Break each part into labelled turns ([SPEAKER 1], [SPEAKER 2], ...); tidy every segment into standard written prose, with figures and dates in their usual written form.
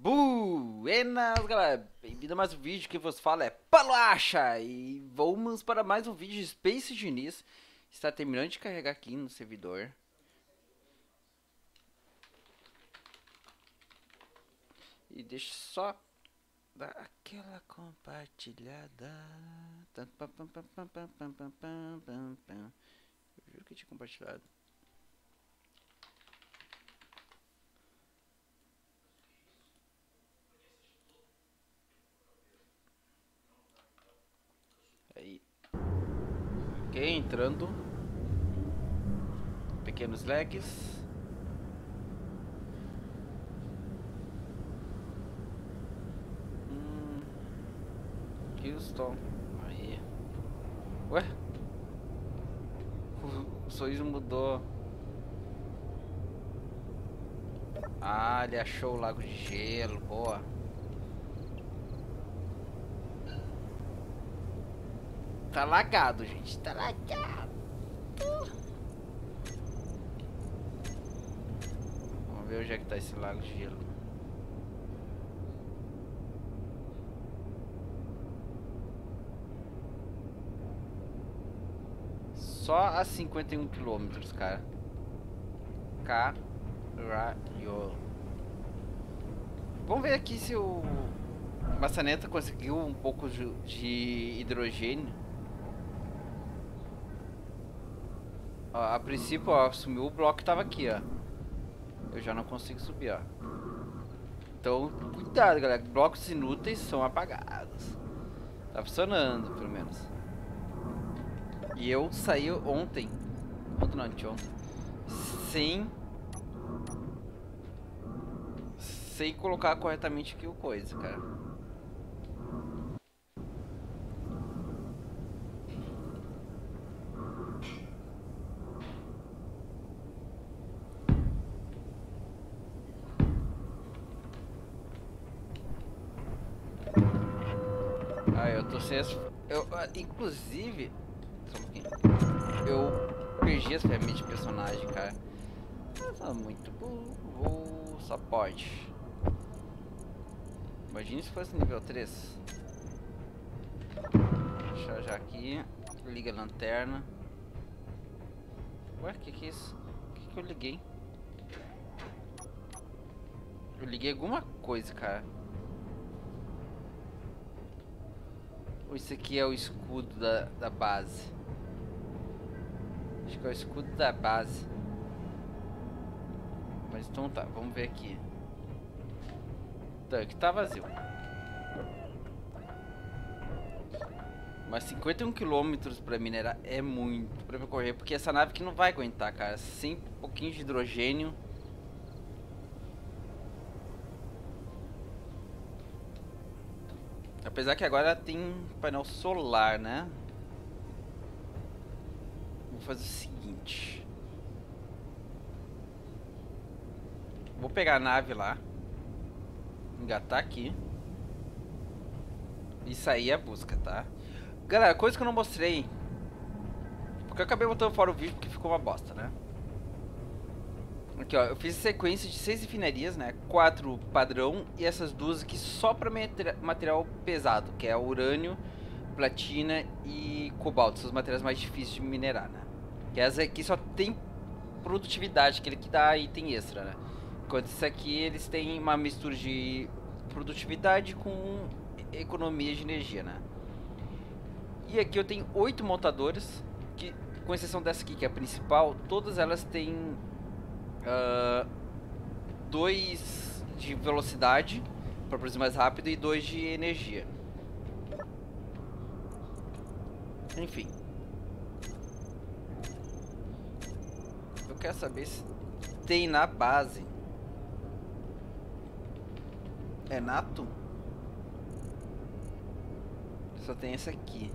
[SPEAKER 1] Buenas, galera, bem-vindo a mais um vídeo. Que vos fala é Paloacha. E vamos para mais um vídeo de Space Diniz. Está terminando de carregar aqui no servidor. E deixa só dar aquela compartilhada. Eu juro que eu tinha compartilhado. Aí. Ok, entrando. Pequenos lags. Houston. Aí. Ué? O sorriso mudou. Ah, ele achou o lago de gelo. Boa. Tá lagado, gente. Tá lagado. Vamos ver onde é que tá esse lago de gelo. Só a 51 quilômetros, cara. Caralho. Vamos ver aqui se o maçaneta conseguiu um pouco de hidrogênio. Ó, a princípio, ó, sumiu o bloco que tava aqui, ó. Eu já não consigo subir, ó. Então, cuidado, galera. Blocos inúteis são apagados. Tá funcionando, pelo menos. E eu saí ontem. Ontem não, anteontem. Sem colocar corretamente aqui o coisa, cara. Ah, eu tô sem as... inclusive... Só um pouquinho. Eu perdi as ferramentas de personagem, cara. Tá muito burro. Só pode. Imagina se fosse nível 3. Deixa já aqui. Liga a lanterna. Ué, que é isso? O que eu liguei? Eu liguei alguma coisa, cara. Ou isso aqui é o escudo da base? Acho que é o escudo da base. Mas então tá, vamos ver aqui. Tanque tá vazio. Mas 51 quilômetros pra minerar é muito pra percorrer. Porque essa nave aqui não vai aguentar, cara. Sem um pouquinho de hidrogênio. Apesar que agora tem painel solar, né? Vou fazer o seguinte. Vou pegar a nave lá. Engatar aqui. E sair a busca, tá? Galera, coisa que eu não mostrei. Porque eu acabei botando fora o vídeo porque ficou uma bosta, né? Aqui, ó. Eu fiz sequência de 6 refinarias, né? 4 padrão. E essas duas aqui só pra material pesado. Que é urânio, platina e cobalto. São os materiais mais difíceis de minerar, né? Que essa aqui só tem produtividade. Aquele que dá item extra, né? Enquanto isso aqui eles têm uma mistura de produtividade com economia de energia, né? E aqui eu tenho 8 montadoras, que com exceção dessa aqui que é a principal, todas elas têm 2 de velocidade para produzir mais rápido e 2 de energia. Enfim. Eu quero saber se tem na base. É nato? Só tem esse aqui.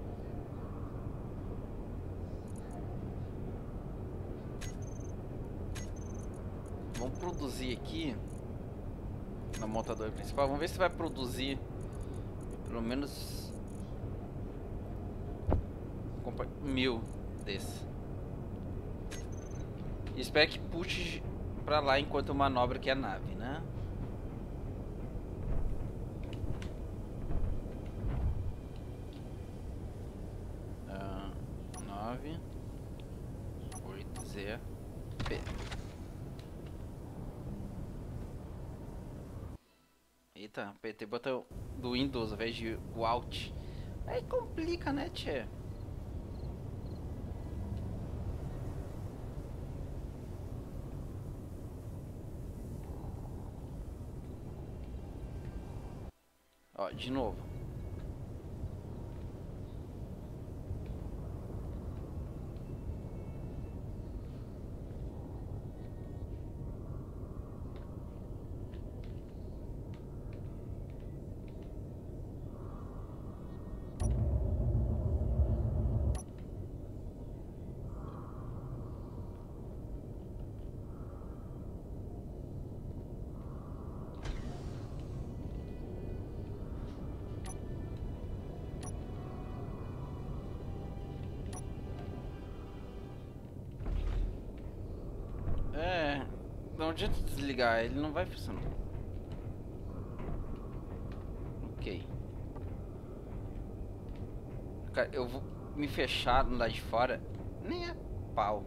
[SPEAKER 1] Vamos produzir aqui na montadora principal. Vamos ver se vai produzir pelo menos 1000 desses. E espero que puxe pra lá enquanto eu manobro aqui a nave, né? 9 8 Z P. Eita, apertei o botão do Windows ao invés de o Alt. Aí complica, né, tchê? Ó, de novo. Não adianta desligar, ele não vai funcionar. Ok. Cara, eu vou me fechar no lado de fora. Nem é pau.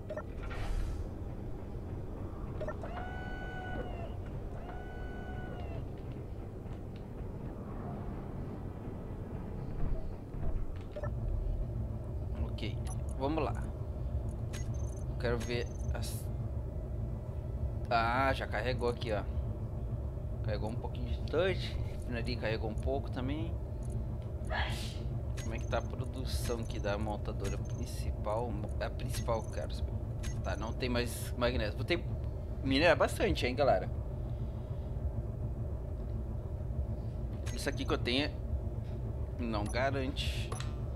[SPEAKER 1] Ok, vamos lá. Quero ver as... Ah, já carregou aqui, ó. Carregou um pouquinho de touch. Ali carregou um pouco também. Como é que tá a produção aqui da montadora principal? A principal, cara. Tá, não tem mais magnésio. Vou ter minerar bastante, hein, galera. Isso aqui que eu tenho não garante.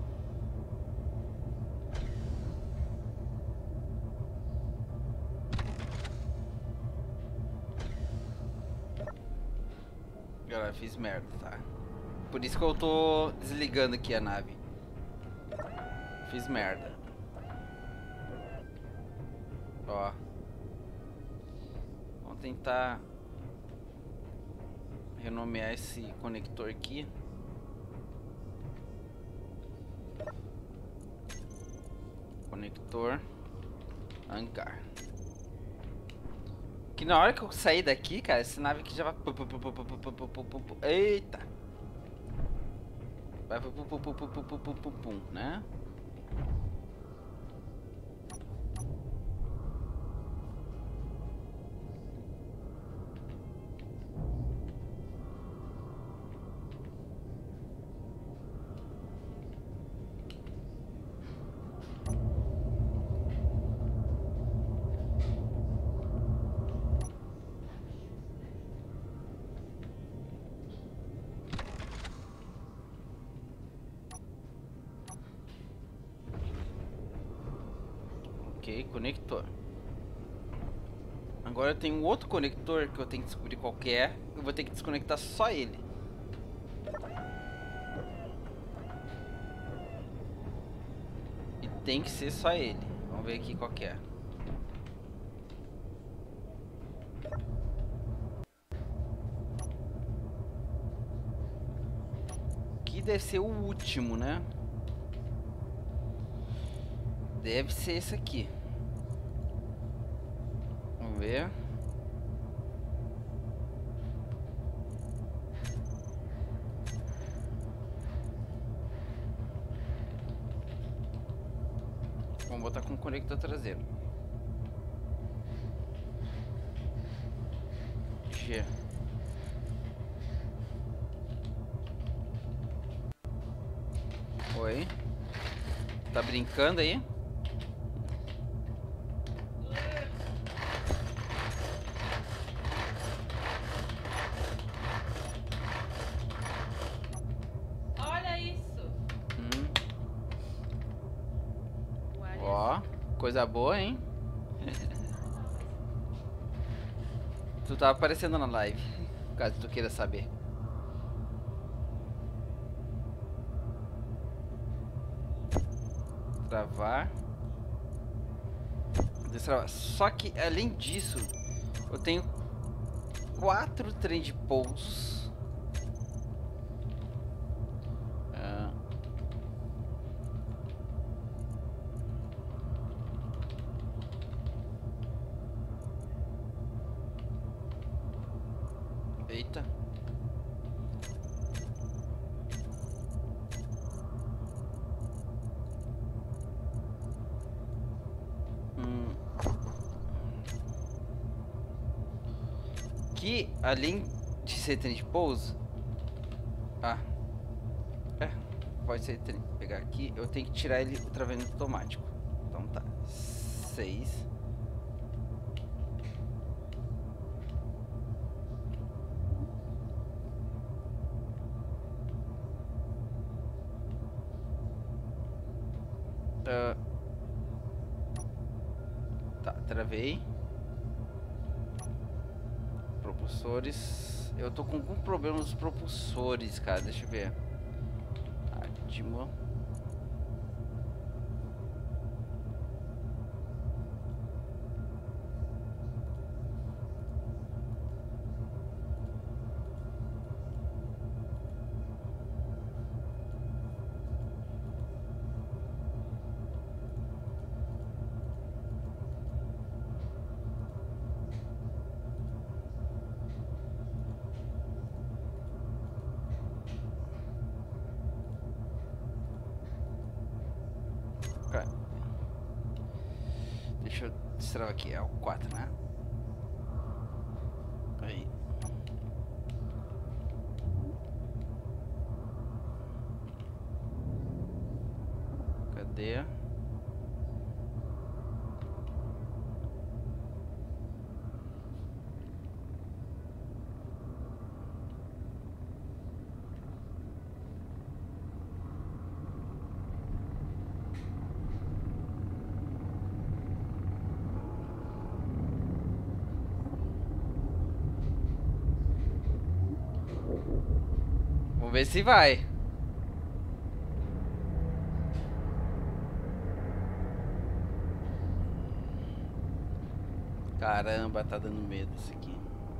[SPEAKER 1] Galera, fiz merda, tá? Por isso que eu tô desligando aqui a nave. Fiz merda. Ó. Vamos tentar renomear esse conector aqui. Conector hangar. Que na hora que eu sair daqui, cara, essa nave aqui já vai... Eita! Vai né? Ok, conector. Agora tem um outro conector que eu tenho que descobrir qual que é. Eu vou ter que desconectar só ele. E tem que ser só ele. Vamos ver aqui qual que é. Aqui deve ser o último, né? Deve ser esse aqui. Vamos ver. Vamos botar com o conector traseiro. G. Oi. Tá brincando aí? Coisa boa, hein? Tu tava aparecendo na live, caso tu queira saber. Travar. Destravar. Só que, além disso, eu tenho 4 trem de pousos. Eita. Que além de ser trem de pouso. Ah. É. Pode ser trem. Pegar aqui. Eu tenho que tirar ele o travamento automático. Então tá. 6. Tá, travei. Propulsores. Eu tô com algum problema nos propulsores, cara. Deixa eu ver. Atmo. Deixa eu destravar aqui, é o 4, né? Aí. Cadê? Vamos ver se vai. Caramba, tá dando medo isso aqui.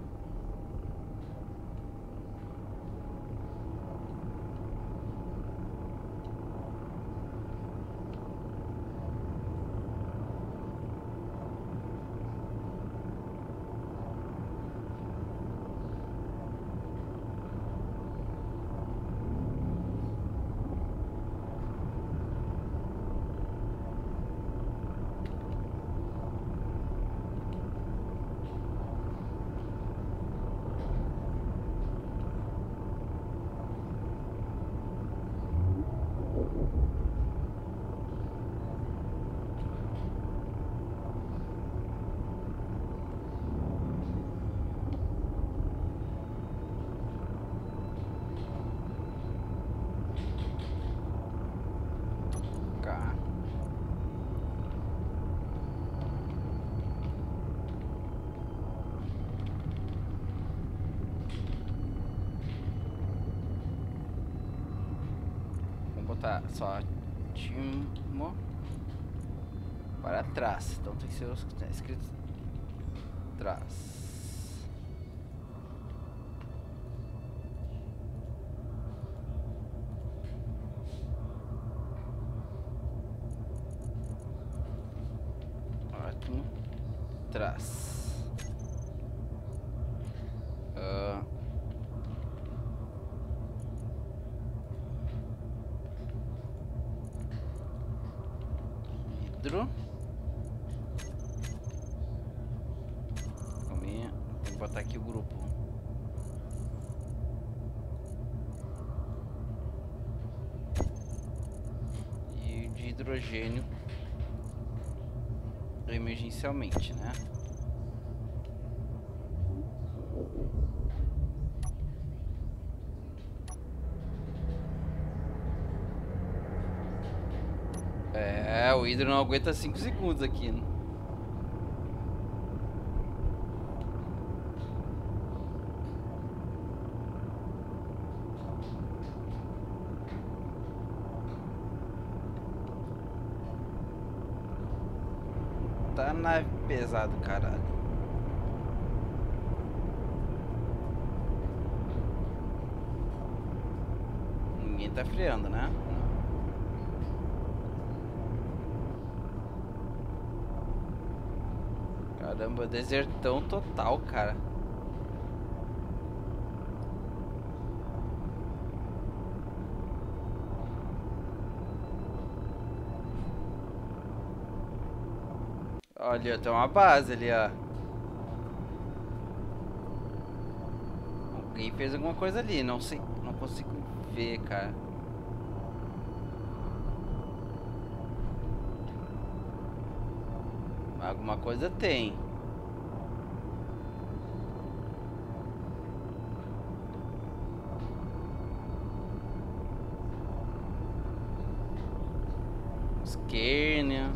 [SPEAKER 1] Botar só Timo para trás. Então tem que ser os que estão escritos trás. Ótimo. Trás. Hidro. Calminha. Tem que botar aqui o grupo. E de hidrogênio. Emergencialmente, né? É, o hidro não aguenta 5 segundos aqui, né? Tá nave pesado, caralho. Ninguém tá freando, né? Caramba, desertão total, cara. Olha, tem uma base ali, ó. Alguém fez alguma coisa ali, não sei, não consigo ver, cara. Alguma coisa tem. Esquerda.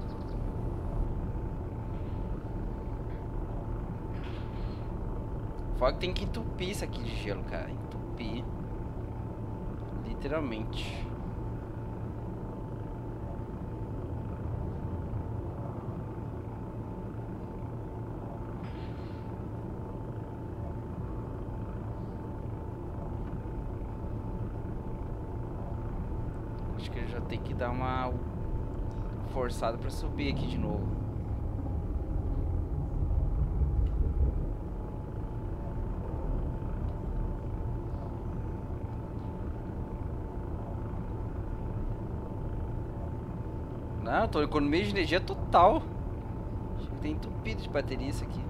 [SPEAKER 1] Fogo, tem que entupir isso aqui de gelo, cara. Entupir. Literalmente. Acho que ele já tem que dar uma forçada pra subir aqui de novo. Não, tô economia de energia total. Acho que tem entupido de bateria isso aqui.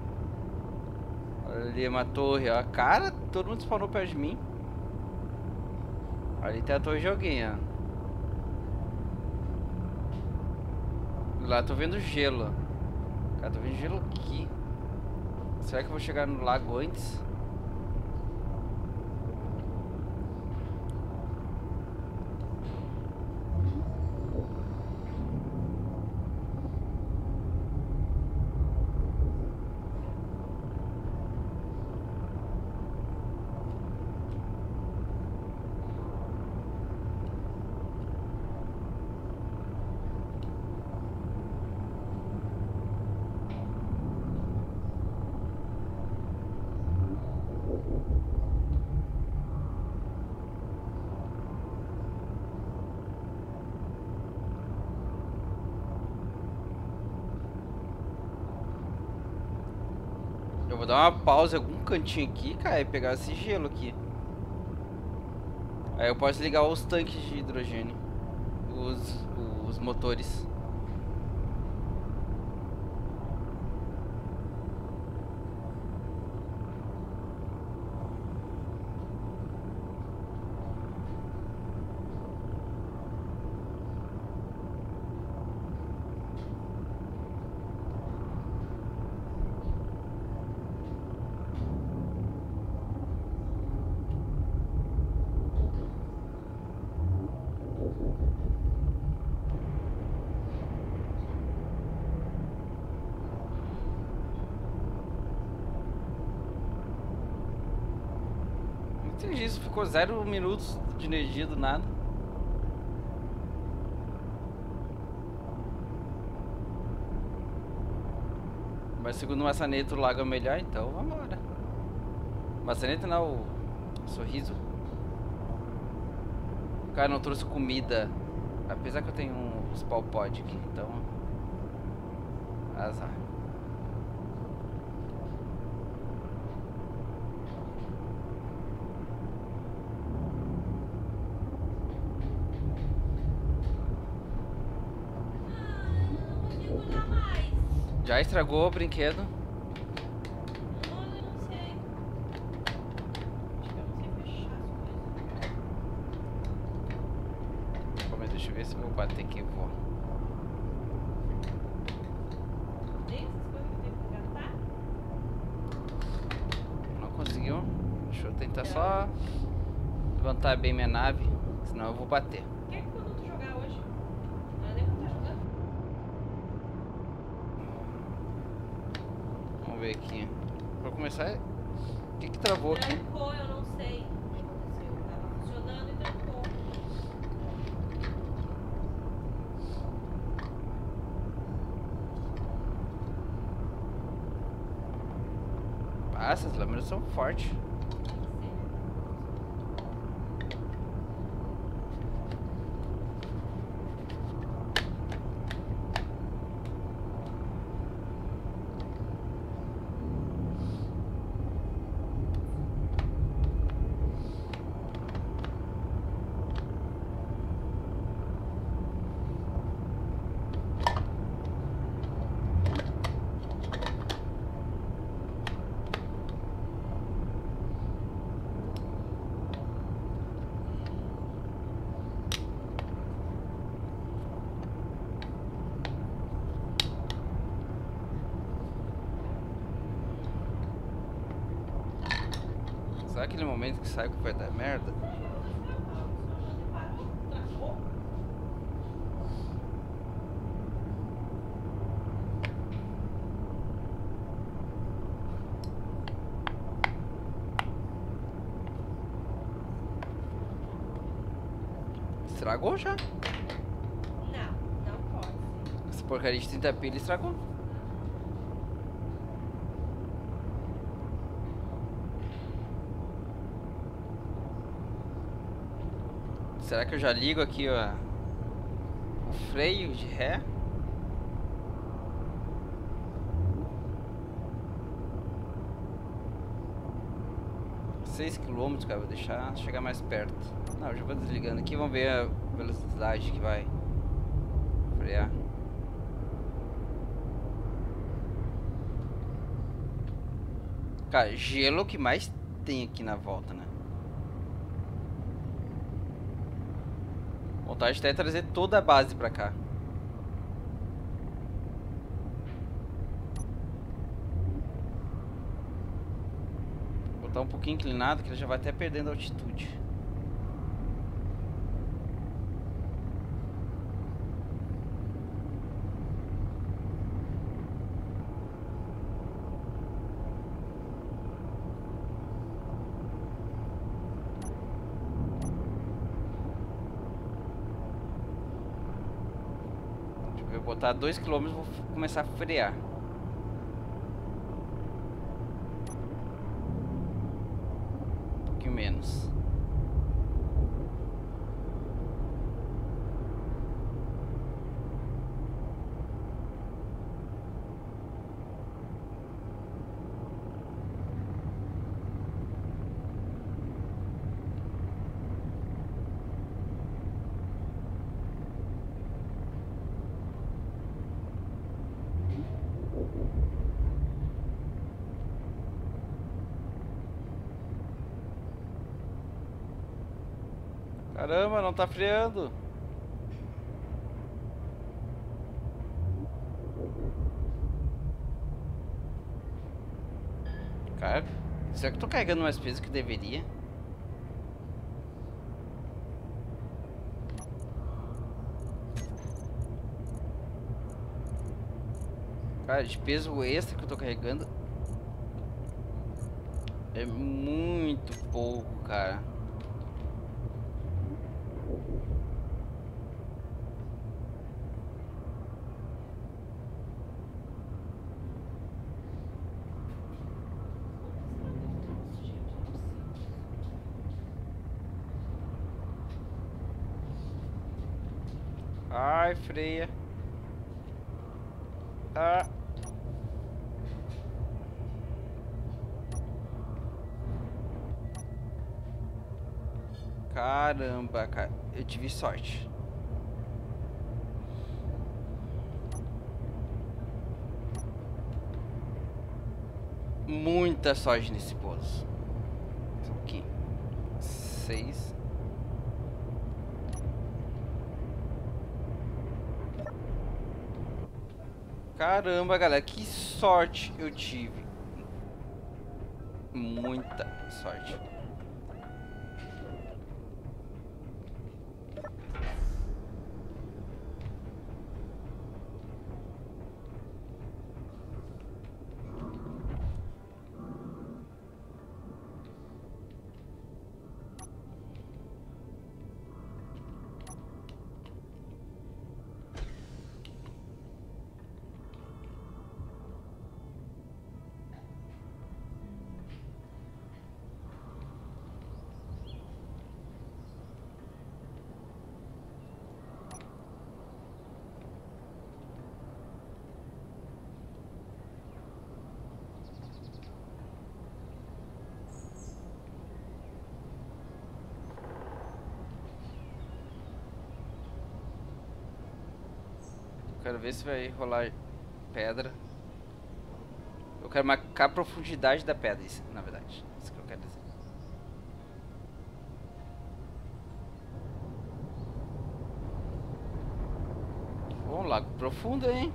[SPEAKER 1] Olha ali uma torre, ó. Cara, todo mundo spawnou perto de mim. Ali tem a torre de alguém, ó. Lá tô vendo gelo. Cara, tô vendo gelo aqui. Será que eu vou chegar no lago antes? Eu vou dar uma pausa em algum cantinho aqui, cara, e pegar esse gelo aqui. Aí eu posso ligar os tanques de hidrogênio. Os motores. Entendi, isso ficou 0 minutos de energia do nada. Mas segundo o maçaneta o lago é melhor, então vambora. Maçaneta não, o sorriso. O cara não trouxe comida. Apesar que eu tenho uns pau pod aqui, então. Azar. Já estragou o brinquedo.
[SPEAKER 2] Eu não sei. Acho que eu não sei fechar as coisas.
[SPEAKER 1] Calma aí, deixa eu ver se eu vou bater aqui e vou.
[SPEAKER 2] Nem essas coisas que eu tenho que engatar.
[SPEAKER 1] Não conseguiu? Deixa eu tentar só levantar bem minha nave, senão eu vou bater.
[SPEAKER 2] O que é que quando tu jogar hoje? Não é nem quando tá jogando.
[SPEAKER 1] Vamos ver aqui. Pra começar, o que travou aqui?
[SPEAKER 2] Trancou, eu não sei o que aconteceu. Tava funcionando e trancou.
[SPEAKER 1] Ah, essas lâminas são fortes. Será aquele momento que sai que vai dar merda? Estragou já?
[SPEAKER 2] Não pode.
[SPEAKER 1] Essa porcaria de 30 pilha estragou. Será que eu já ligo aqui, ó, o freio de ré? Seis quilômetros, cara, vou deixar chegar mais perto. Não, já vou desligando aqui, vamos ver a velocidade que vai frear. Cara, gelo é o que mais tem aqui na volta, né? Vontade até trazer toda a base pra cá. Botar um pouquinho inclinado que ele já vai até perdendo a altitude. Vou botar 2 km e vou começar a frear. Um pouquinho menos. Caramba, não tá freando. Cara, será que eu tô carregando mais peso que deveria? Cara, de peso extra que eu tô carregando é muito pouco, cara. Ai, freia. Ah. Caramba, cara. Eu tive sorte. Muita sorte nesse pouso. Isso aqui. 6. Caramba, galera, que sorte eu tive. Muita sorte. Quero ver se vai rolar pedra. Eu quero marcar a profundidade da pedra, isso, na verdade. Isso que eu quero dizer. Bom, lago profundo, hein?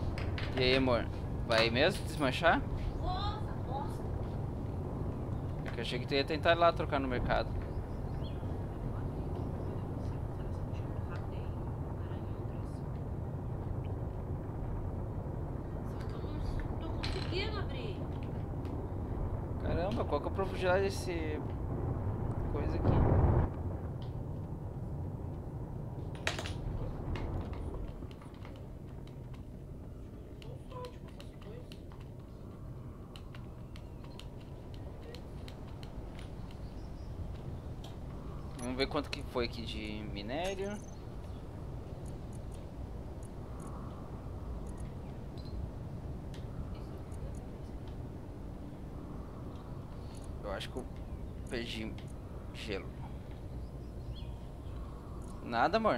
[SPEAKER 1] E aí, amor? Vai mesmo desmanchar?
[SPEAKER 2] Nossa, bosta.
[SPEAKER 1] Que eu achei que tu ia tentar ir lá trocar no mercado.
[SPEAKER 2] Tô conseguindo abrir.
[SPEAKER 1] Caramba, qual que é a profundidade desse coisa aqui? Vamos ver quanto que foi aqui de minério. Eu acho que eu perdi gelo. Nada, amor.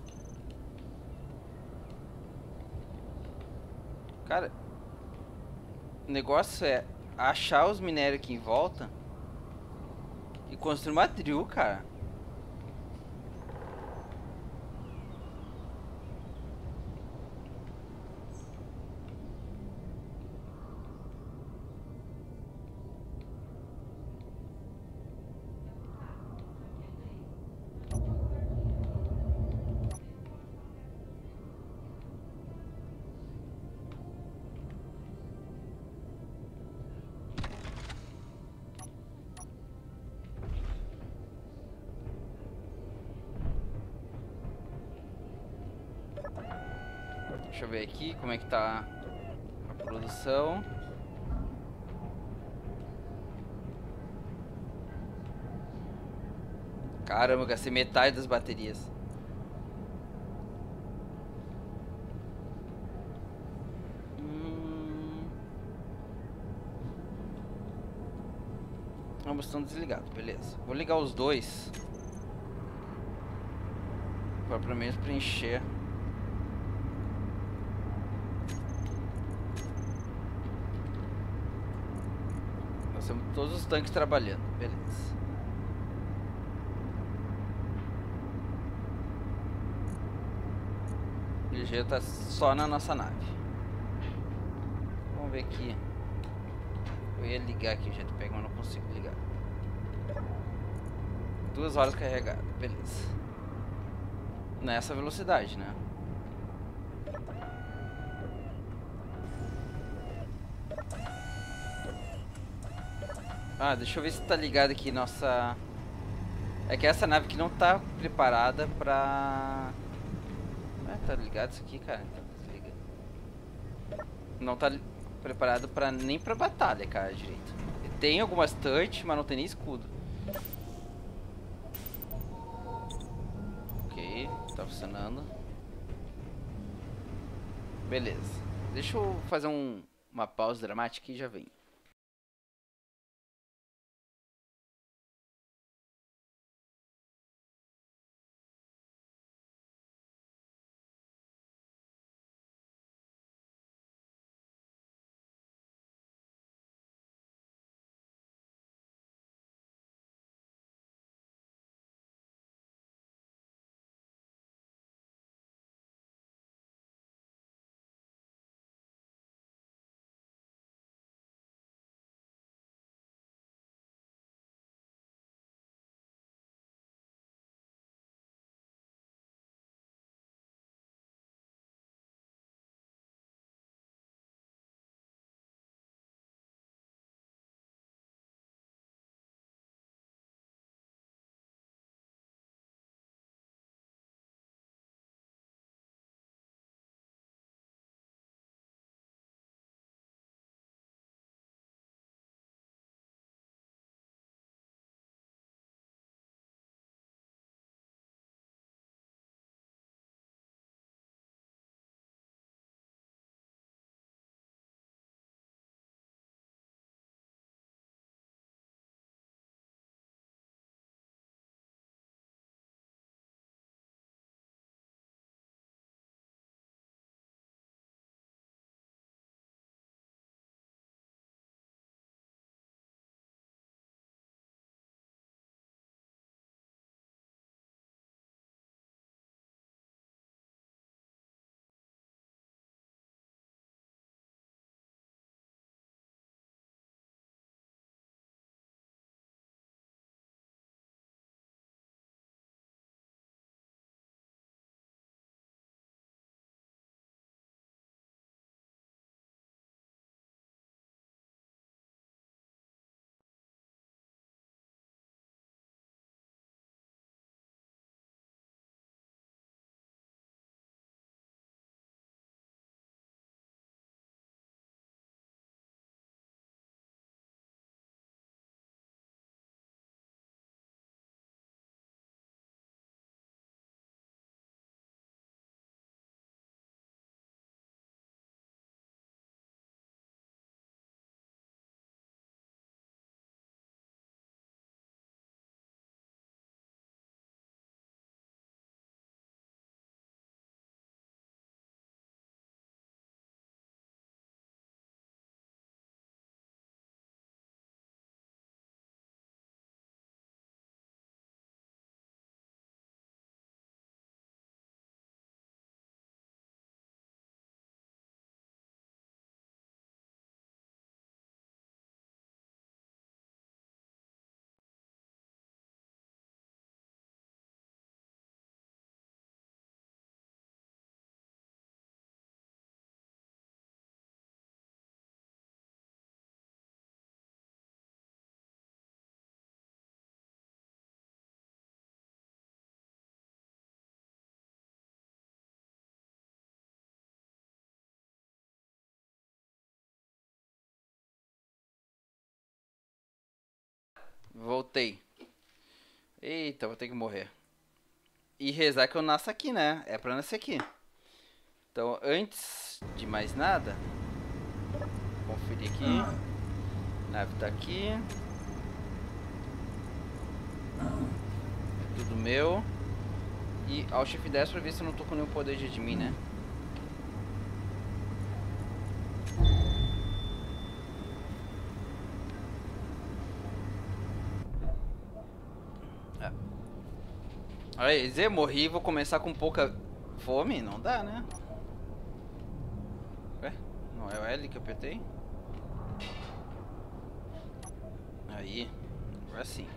[SPEAKER 1] Cara, o negócio é achar os minérios aqui em volta e construir uma drill, cara. Deixa eu ver aqui como é que tá a produção. Caramba, eu gastei metade das baterias. Ambos estão desligados, beleza. Vou ligar os dois. Para pelo menos preencher. Nós temos todos os tanques trabalhando, beleza. O ligeiro tá só na nossa nave. Vamos ver aqui. Eu ia ligar aqui o jetpack, mas não consigo ligar. 2 horas carregado, beleza. Nessa velocidade, né? Ah, deixa eu ver se tá ligado aqui nossa... É que essa nave aqui não tá preparada pra... tá ligado isso aqui, cara? Então desliga. Não tá preparado pra... nem pra batalha, cara, direito. Tem algumas touch, mas não tem nem escudo. Ok, tá funcionando. Beleza. Deixa eu fazer uma pausa dramática e já vem. Voltei. Eita, vou ter que morrer. E rezar que eu nasça aqui, né? É pra nascer aqui. Então, antes de mais nada, conferir aqui. A nave tá aqui. É tudo meu. E ao Shift 10 pra ver se eu não tô com nenhum poder de admin, né? Aí, Zé, morri e vou começar com pouca fome? Não dá, né? Ué? Não é o L que eu apertei? Aí, agora sim.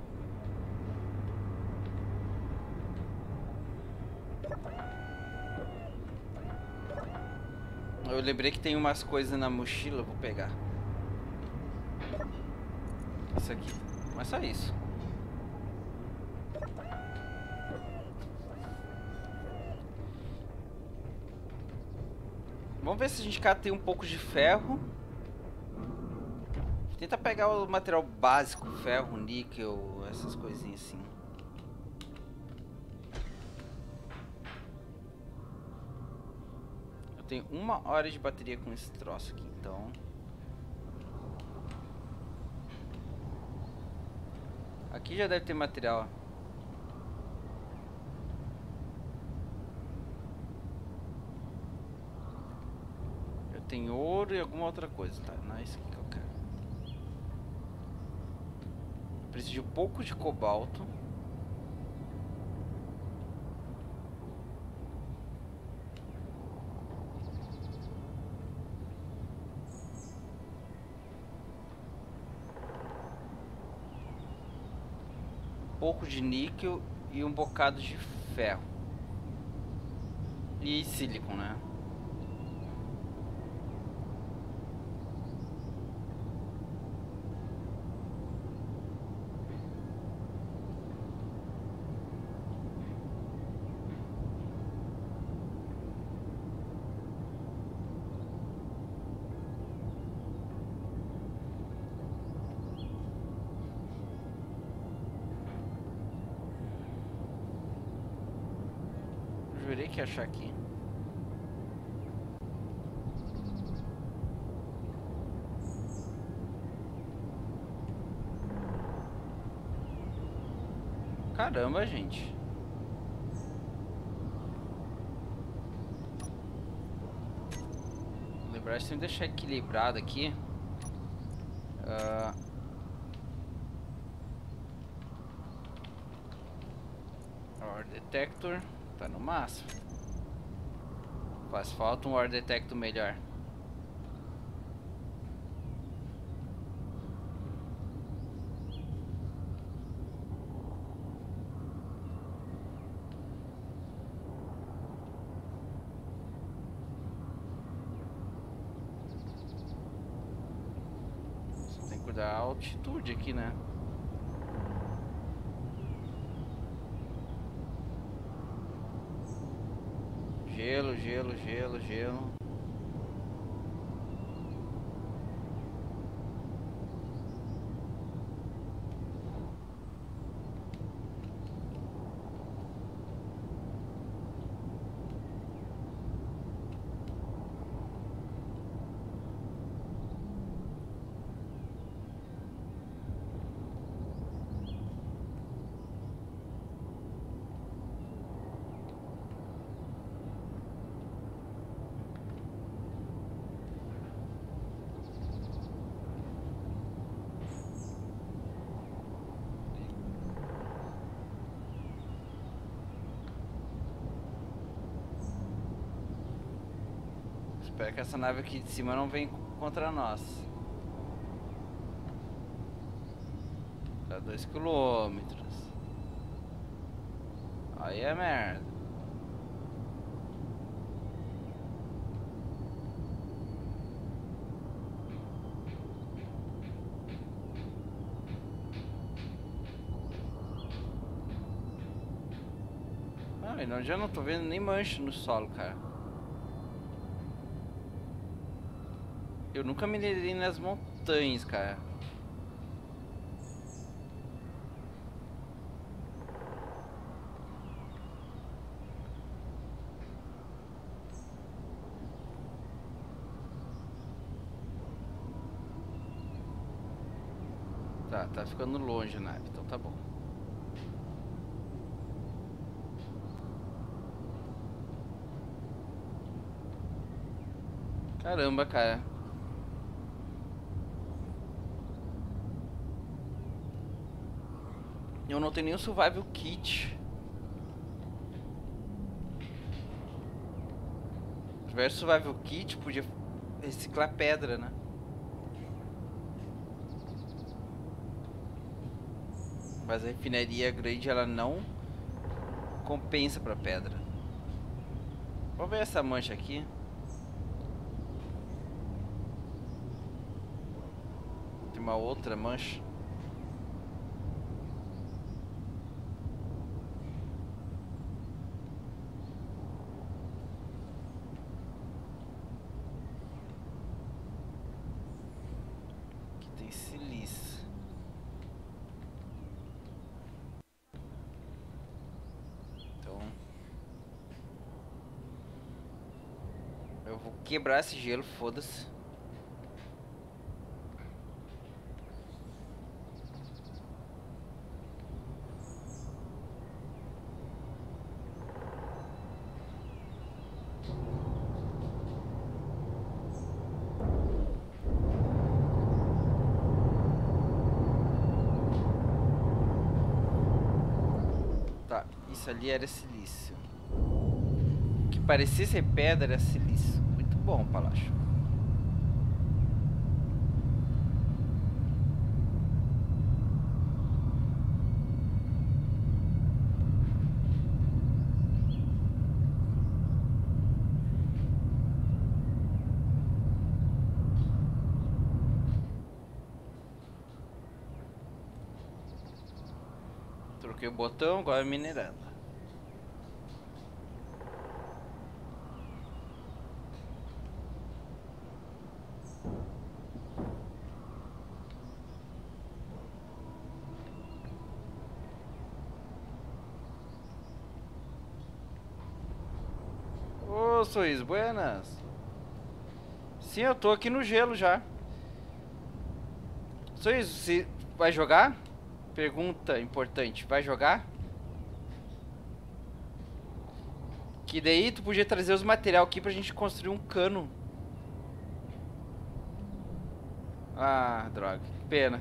[SPEAKER 1] Eu lembrei que tem umas coisas na mochila, vou pegar. Isso aqui. Mas só isso. Vamos ver se a gente cata um pouco de ferro. Tenta pegar o material básico, ferro, níquel, essas coisinhas assim. Eu tenho 1 hora de bateria com esse troço aqui, então... Aqui já deve ter material. Eu tenho ouro e alguma outra coisa, tá? Não é isso aqui que eu quero. Eu preciso de um pouco de cobalto. Um pouco de níquel e um bocado de ferro. E silicon, né? Jurei que ia achar aqui. Caramba, gente. Lembrar de sempre deixar equilibrado aqui. Ore Detector. Tá no máximo. Faz falta um Ore Detector melhor. Só tem que cuidar da altitude aqui, né? Gelo, gelo, gelo, gelo. Espero que essa nave aqui de cima não venha contra nós. Tá 2 quilômetros. Aí é merda. Ah, eu já não tô vendo nem mancha no solo, cara. Eu nunca minerei nas montanhas, cara. Tá ficando longe a nave, então tá bom. Caramba, cara. Eu não tenho nenhum survival kit. Se tivesse survival kit, podia reciclar pedra, né? Mas a refinaria grande, ela não compensa pra pedra. Vamos ver essa mancha aqui. Tem uma outra mancha. Aqui tem silício. Então eu vou quebrar esse gelo, foda-se. Tá, isso ali era silício. O que parecia ser pedra era silício. Muito bom, Palácio. Troquei o botão, agora é minerando. Ô, Sois, buenas. Sim, eu tô aqui no gelo já. Sois, você vai jogar? Pergunta importante, vai jogar? Que daí tu podia trazer os material aqui pra gente construir um cano. Ah, droga, que pena.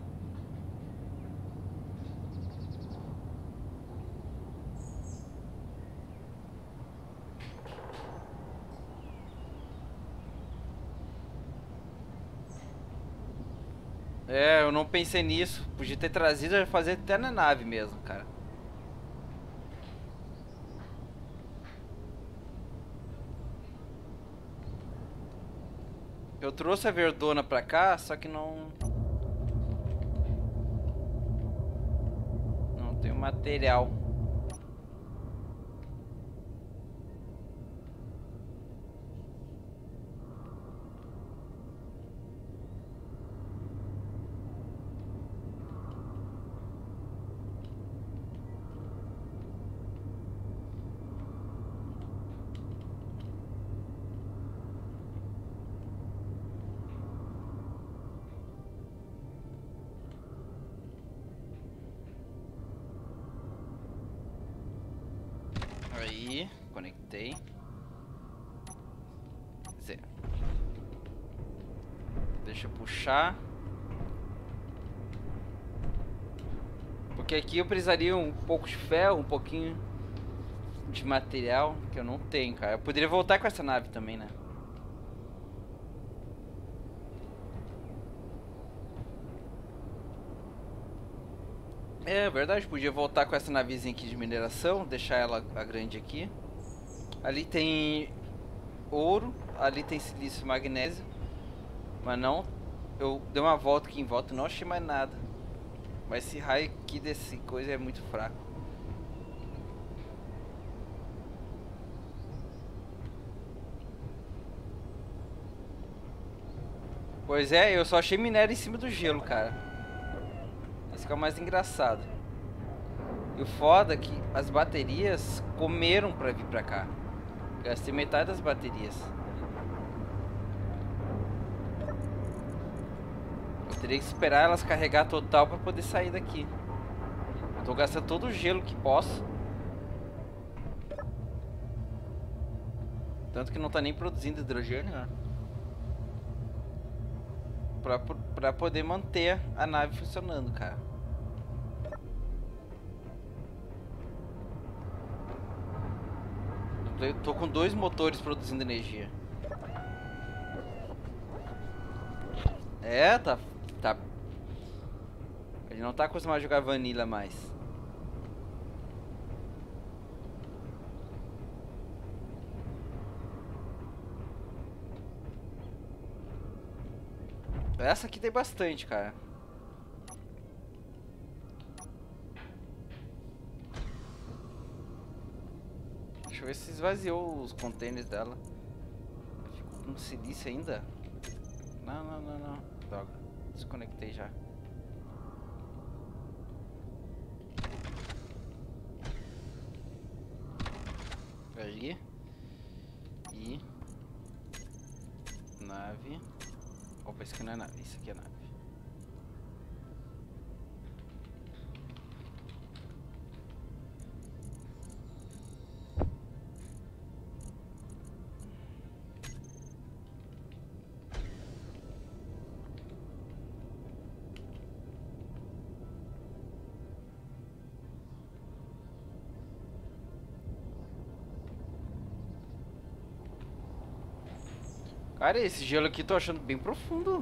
[SPEAKER 1] É, eu não pensei nisso. Podia ter trazido e fazer até na nave mesmo, cara. Eu trouxe a verdona pra cá, só que não tenho material. Aí, conectei. Z. Deixa eu puxar. Porque aqui eu precisaria um pouco de ferro, um pouquinho de material que eu não tenho, cara. Eu poderia voltar com essa nave também, né? É verdade, podia voltar com essa navezinha aqui de mineração, deixar ela a grande aqui. Ali tem ouro, ali tem silício e magnésio. Mas não, eu dei uma volta aqui em volta e não achei mais nada. Mas esse raio aqui desse coisa é muito fraco. Pois é, eu só achei minério em cima do gelo, cara. Esse que é o mais engraçado. E o foda é que as baterias comeram pra vir pra cá. Gastei metade das baterias. teria que esperar elas carregar total pra poder sair daqui. Eu tô gastando todo o gelo que posso. Tanto que não tá nem produzindo hidrogênio, né? Pra poder manter a nave funcionando, cara. Eu tô com 2 motores produzindo energia. É, tá. Ele não tá acostumado a jogar Vanilla mais. Essa aqui tem bastante, cara. Deixa eu ver se esvaziou os containers dela. Ficou com silício ainda? Não. Droga. Desconectei já. Aí. E... nave. Opa, isso aqui não é nave. Isso aqui é nave. Cara, esse gelo aqui tô achando bem profundo.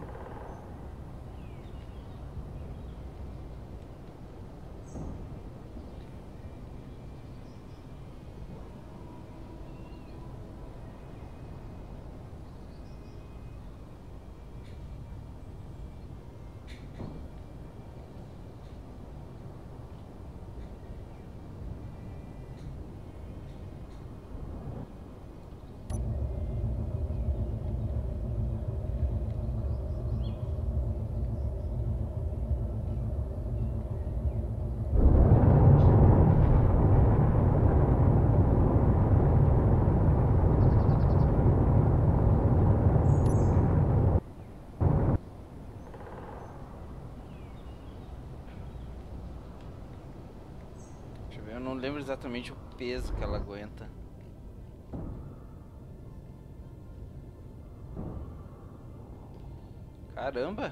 [SPEAKER 1] Eu não lembro exatamente o peso que ela aguenta. Caramba!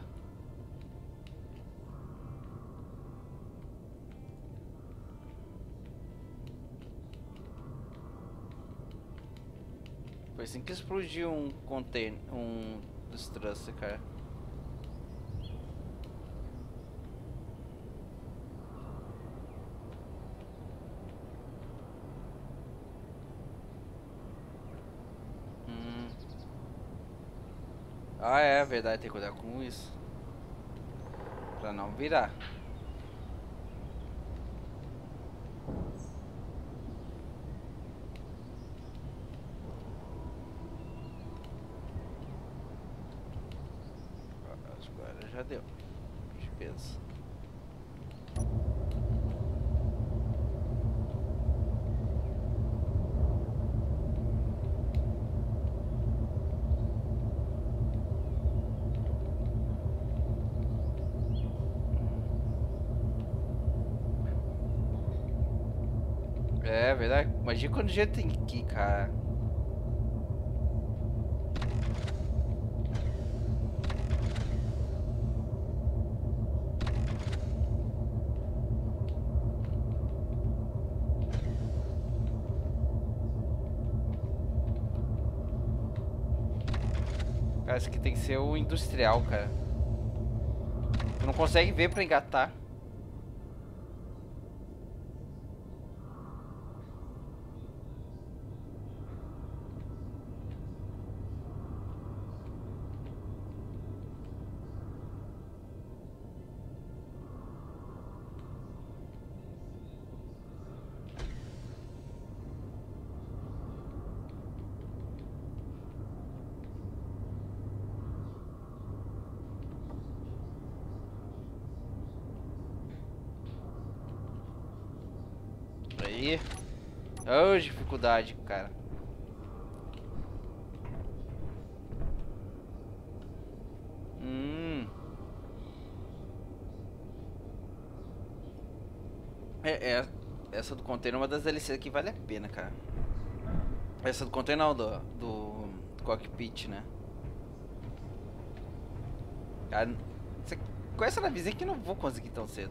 [SPEAKER 1] Foi assim que explodiu um container, um dos thrusters, cara. Ah, é verdade, tem que cuidar com isso. Pra não virar. Agora já deu. De peso. É verdade. Imagina quando o jeito tem aqui, cara. Cara, isso aqui tem que ser o industrial, cara. Tu não consegue ver pra engatar. Aí. Oh, dificuldade, cara. Essa do container é uma das DLCs que vale a pena, cara. Essa do container não, do cockpit, né? Cara, você conhece a navezinha que eu não vou conseguir tão cedo.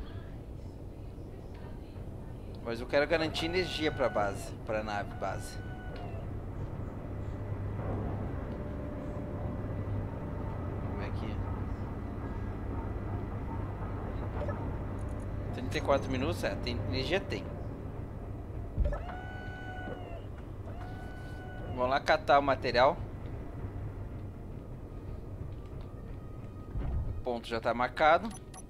[SPEAKER 1] Mas eu quero garantir energia pra base, pra nave base. Como é que 34 minutos, tem energia tem. Vamos lá catar o material. O ponto já tá marcado.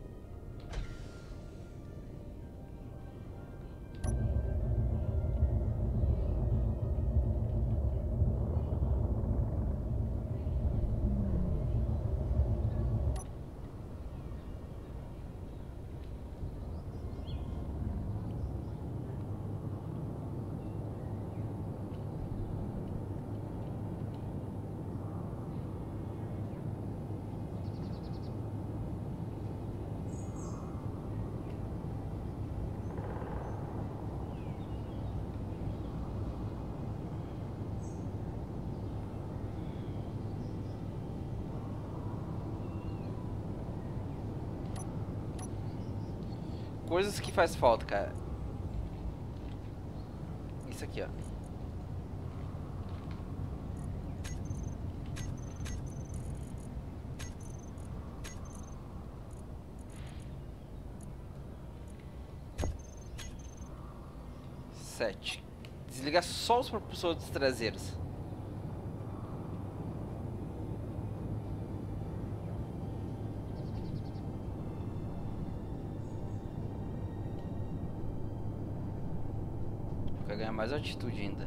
[SPEAKER 1] Coisas que faz falta, cara. Isso aqui, ó. Sete. Desligar só os propulsores traseiros. Vai ganhar mais altitude ainda.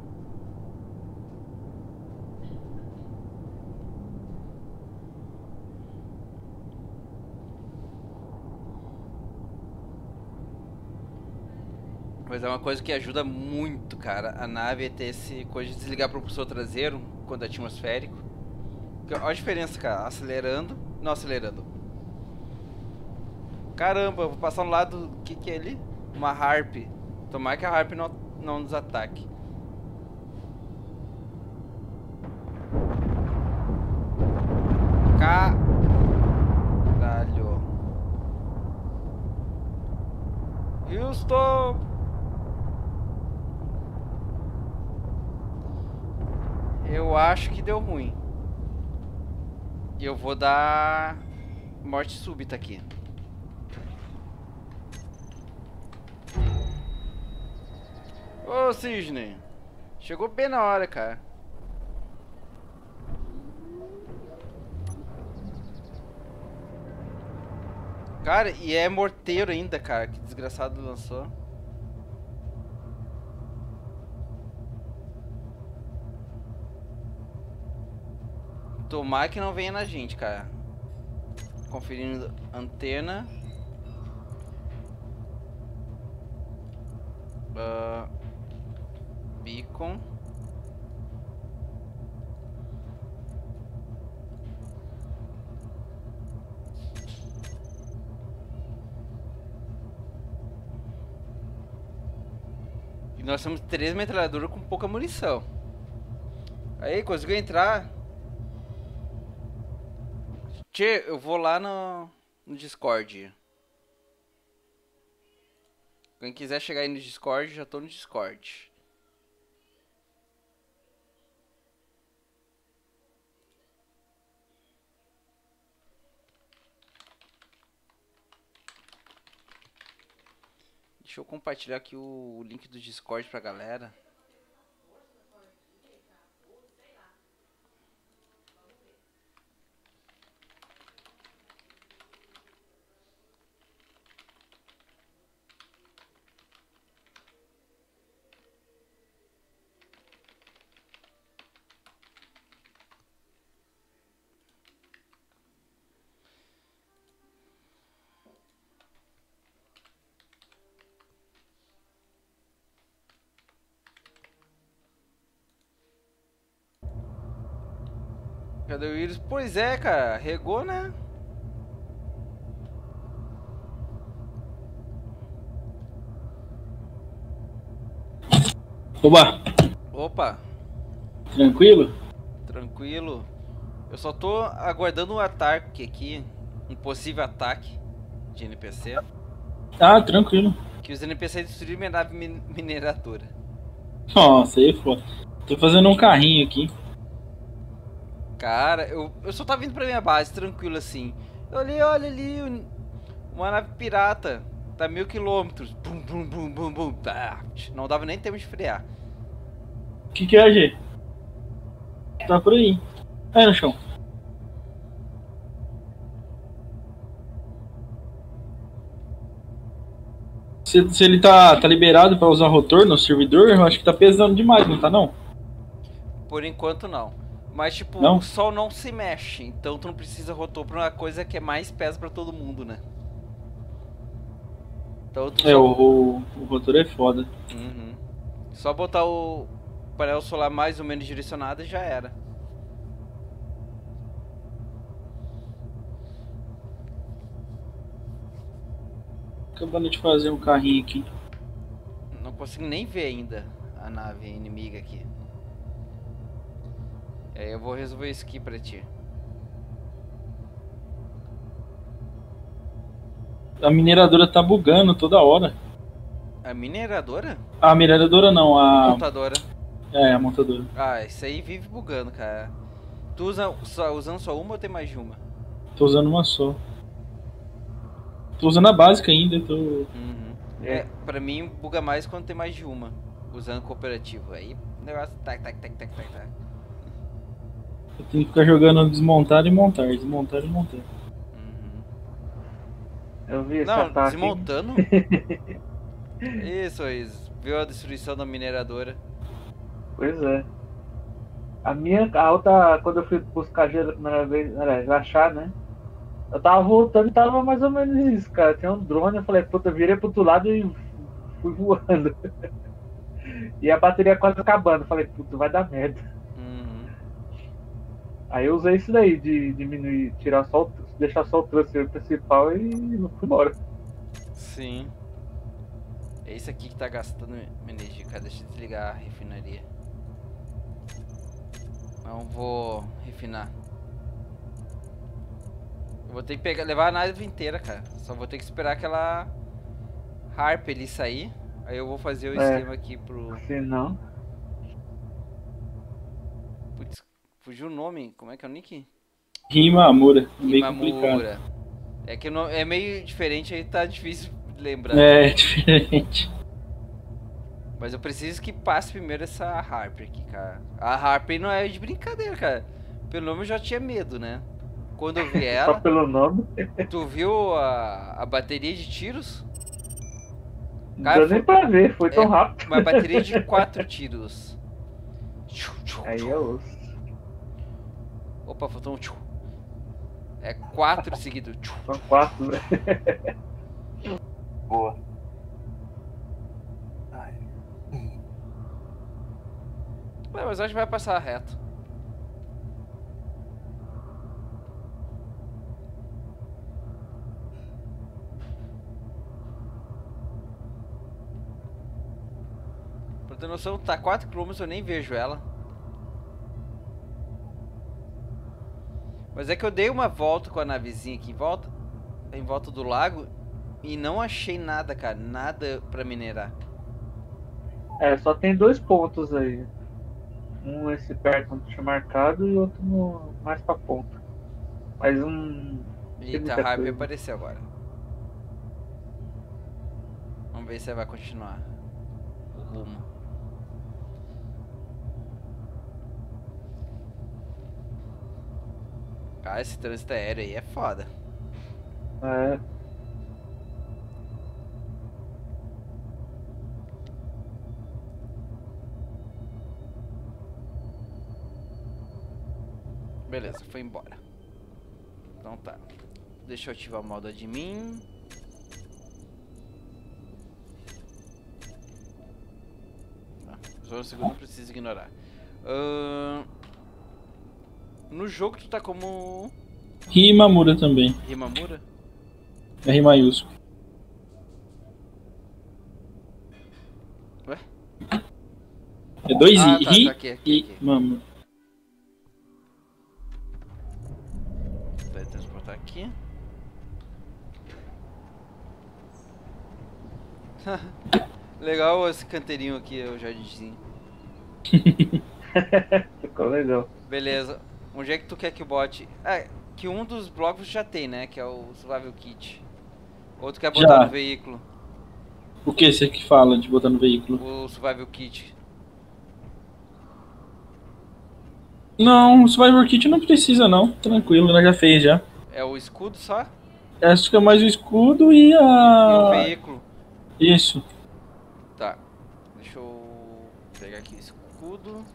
[SPEAKER 1] Mas é uma coisa que ajuda muito, cara, a nave é ter esse coisa de desligar o propulsor traseiro quando é atmosférico. Olha a diferença, cara, acelerando, não acelerando. Caramba, eu vou passar no lado, o que é ali? Uma Harp. Tomara que a Harp não nos ataque. Caralho. Houston! Eu acho que deu ruim. Eu vou dar morte súbita aqui. Ô, Cisne. Chegou bem na hora, cara. Cara, e é morteiro ainda, cara. Que desgraçado lançou. Tomara que não venha na gente, cara. Conferindo antena. Beacon. E nós temos 3 metralhadoras com pouca munição. Aí, conseguiu entrar. Tchê, eu vou lá no Discord. Quem quiser chegar aí no Discord, já tô no Discord. Deixa eu compartilhar aqui o link do Discord pra galera. Cadê o Iris? Pois é, cara. Regou, né?
[SPEAKER 3] Oba,
[SPEAKER 1] Opa,
[SPEAKER 3] tranquilo?
[SPEAKER 1] tranquilo. Eu só tô aguardando um ataque aqui, um possível ataque de NPC.
[SPEAKER 3] Ah, tranquilo.
[SPEAKER 1] Que os NPC destruíram minha nave mineradora.
[SPEAKER 3] Nossa, aí é foda. Tô fazendo um carrinho aqui.
[SPEAKER 1] Cara, eu só tava vindo pra minha base, tranquilo assim. Eu olhei, olha ali, uma nave pirata. Tá 1000 km. Bum, bum, bum, bum, bum. Não dava nem tempo de frear.
[SPEAKER 3] O que é, G? Tá por aí. Aí no chão. Se ele tá liberado pra usar rotor no servidor, eu acho que tá pesando demais, não tá não?
[SPEAKER 1] Por enquanto não. Mas tipo,
[SPEAKER 3] Não?
[SPEAKER 1] o sol não se mexe. Então tu não precisa rotor pra uma coisa que é mais pesa pra todo mundo, né? Então tu
[SPEAKER 3] É,
[SPEAKER 1] só...
[SPEAKER 3] o rotor é foda.
[SPEAKER 1] Uhum. Só botar o painel solar mais ou menos direcionado e já era.
[SPEAKER 3] Acabando de fazer um carrinho aqui.
[SPEAKER 1] Não consigo nem ver ainda a nave inimiga aqui. Eu vou resolver isso aqui pra ti.
[SPEAKER 3] A mineradora tá bugando toda hora.
[SPEAKER 1] A mineradora?
[SPEAKER 3] A mineradora não,
[SPEAKER 1] A
[SPEAKER 3] a...
[SPEAKER 1] montadora.
[SPEAKER 3] É, a montadora.
[SPEAKER 1] Ah, isso aí vive bugando, cara. Tu usando só uma ou tem mais de uma?
[SPEAKER 3] Tô usando uma só. Tô usando a básica ainda, tô...
[SPEAKER 1] Uhum. Pra mim buga mais quando tem mais de uma. Usando cooperativo. Aí o negócio tac, tac, tac, tac, tac, tac.
[SPEAKER 3] Eu tenho que ficar jogando desmontar e montar, desmontar e montar.
[SPEAKER 1] Uhum.
[SPEAKER 4] Eu vi esse
[SPEAKER 1] Não,
[SPEAKER 4] ataque.
[SPEAKER 1] desmontando? Isso, viu a destruição da mineradora.
[SPEAKER 4] Pois é. A outra, quando eu fui buscar gelo a primeira vez, aliás, achar, né? Eu tava voltando e tava mais ou menos isso, cara. Tinha um drone, eu falei, puta, virei pro outro lado e fui voando. E a bateria quase acabando. Eu falei, puta, vai dar merda.
[SPEAKER 1] Uhum.
[SPEAKER 4] Aí eu usei isso daí, de diminuir, tirar só deixar só o thruster principal e não fui embora.
[SPEAKER 1] Sim. É isso aqui que tá gastando energia, cara. Deixa eu desligar a refinaria. Não vou refinar. Eu vou ter que levar a nave inteira, cara. Só vou ter que esperar aquela Harp ali sair. Aí eu vou fazer o esquema aqui pro...
[SPEAKER 4] Se não...
[SPEAKER 1] Putz, fugiu o nome. Como é que é o nick?
[SPEAKER 3] Rimamura, meio complicado.
[SPEAKER 1] Imamura. É que é meio diferente, aí tá difícil de lembrar.
[SPEAKER 3] É, diferente.
[SPEAKER 1] Mas eu preciso que passe primeiro essa Harp aqui, cara. A Harp não é de brincadeira, cara. Pelo nome eu já tinha medo, né? Quando eu vi
[SPEAKER 4] Só
[SPEAKER 1] ela...
[SPEAKER 4] pelo nome.
[SPEAKER 1] Tu viu a bateria de tiros?
[SPEAKER 4] Não
[SPEAKER 1] Cara,
[SPEAKER 4] deu nem pra ver, foi tão rápido.
[SPEAKER 1] Uma bateria de 4 tiros.
[SPEAKER 4] Aí é osso.
[SPEAKER 1] Opa, faltou um tchu. É 4 seguidos. Tchu.
[SPEAKER 4] São 4, né?
[SPEAKER 5] Boa.
[SPEAKER 1] Ué, mas acho que vai passar reto. Pra ter noção, tá 4 km, eu nem vejo ela. Mas é que eu dei uma volta com a navezinha aqui em volta do lago, e não achei nada, cara. Nada pra minerar.
[SPEAKER 4] É, só tem 2 pontos aí. Um esse perto onde tinha marcado e outro mais pra ponta. Mas
[SPEAKER 1] Eita, a Harp apareceu agora. Vamos ver se ela vai continuar o rumo. Ah, esse trânsito aéreo aí é foda.
[SPEAKER 4] É.
[SPEAKER 1] Beleza, foi embora. Então tá. Deixa eu ativar o modo admin. Só um segundo, preciso ignorar. No jogo tu tá como...
[SPEAKER 3] Rimamura também.
[SPEAKER 1] Rimamura?
[SPEAKER 3] R maiúsculo.
[SPEAKER 1] Ué?
[SPEAKER 3] É 2
[SPEAKER 1] Ah,
[SPEAKER 3] I.
[SPEAKER 1] tá,
[SPEAKER 3] Ri
[SPEAKER 1] tá aqui.
[SPEAKER 3] e mama.
[SPEAKER 1] Vai transportar aqui. Legal esse canteirinho aqui, o jardinzinho.
[SPEAKER 4] Ficou legal.
[SPEAKER 1] Beleza. Onde é que tu quer que o bote? É, que um dos blocos já tem, né? Que é o Survival Kit. Outro quer botar
[SPEAKER 3] Já.
[SPEAKER 1] no veículo.
[SPEAKER 3] O que você que fala de botar no veículo?
[SPEAKER 1] O Survival Kit.
[SPEAKER 3] Não, o Survivor Kit não precisa não. Tranquilo, ela já fez já.
[SPEAKER 1] É o escudo só?
[SPEAKER 3] Acho que é mais o escudo e
[SPEAKER 1] E o
[SPEAKER 3] a...
[SPEAKER 1] veículo.
[SPEAKER 3] Isso.
[SPEAKER 1] Tá. Deixa eu pegar aqui o escudo.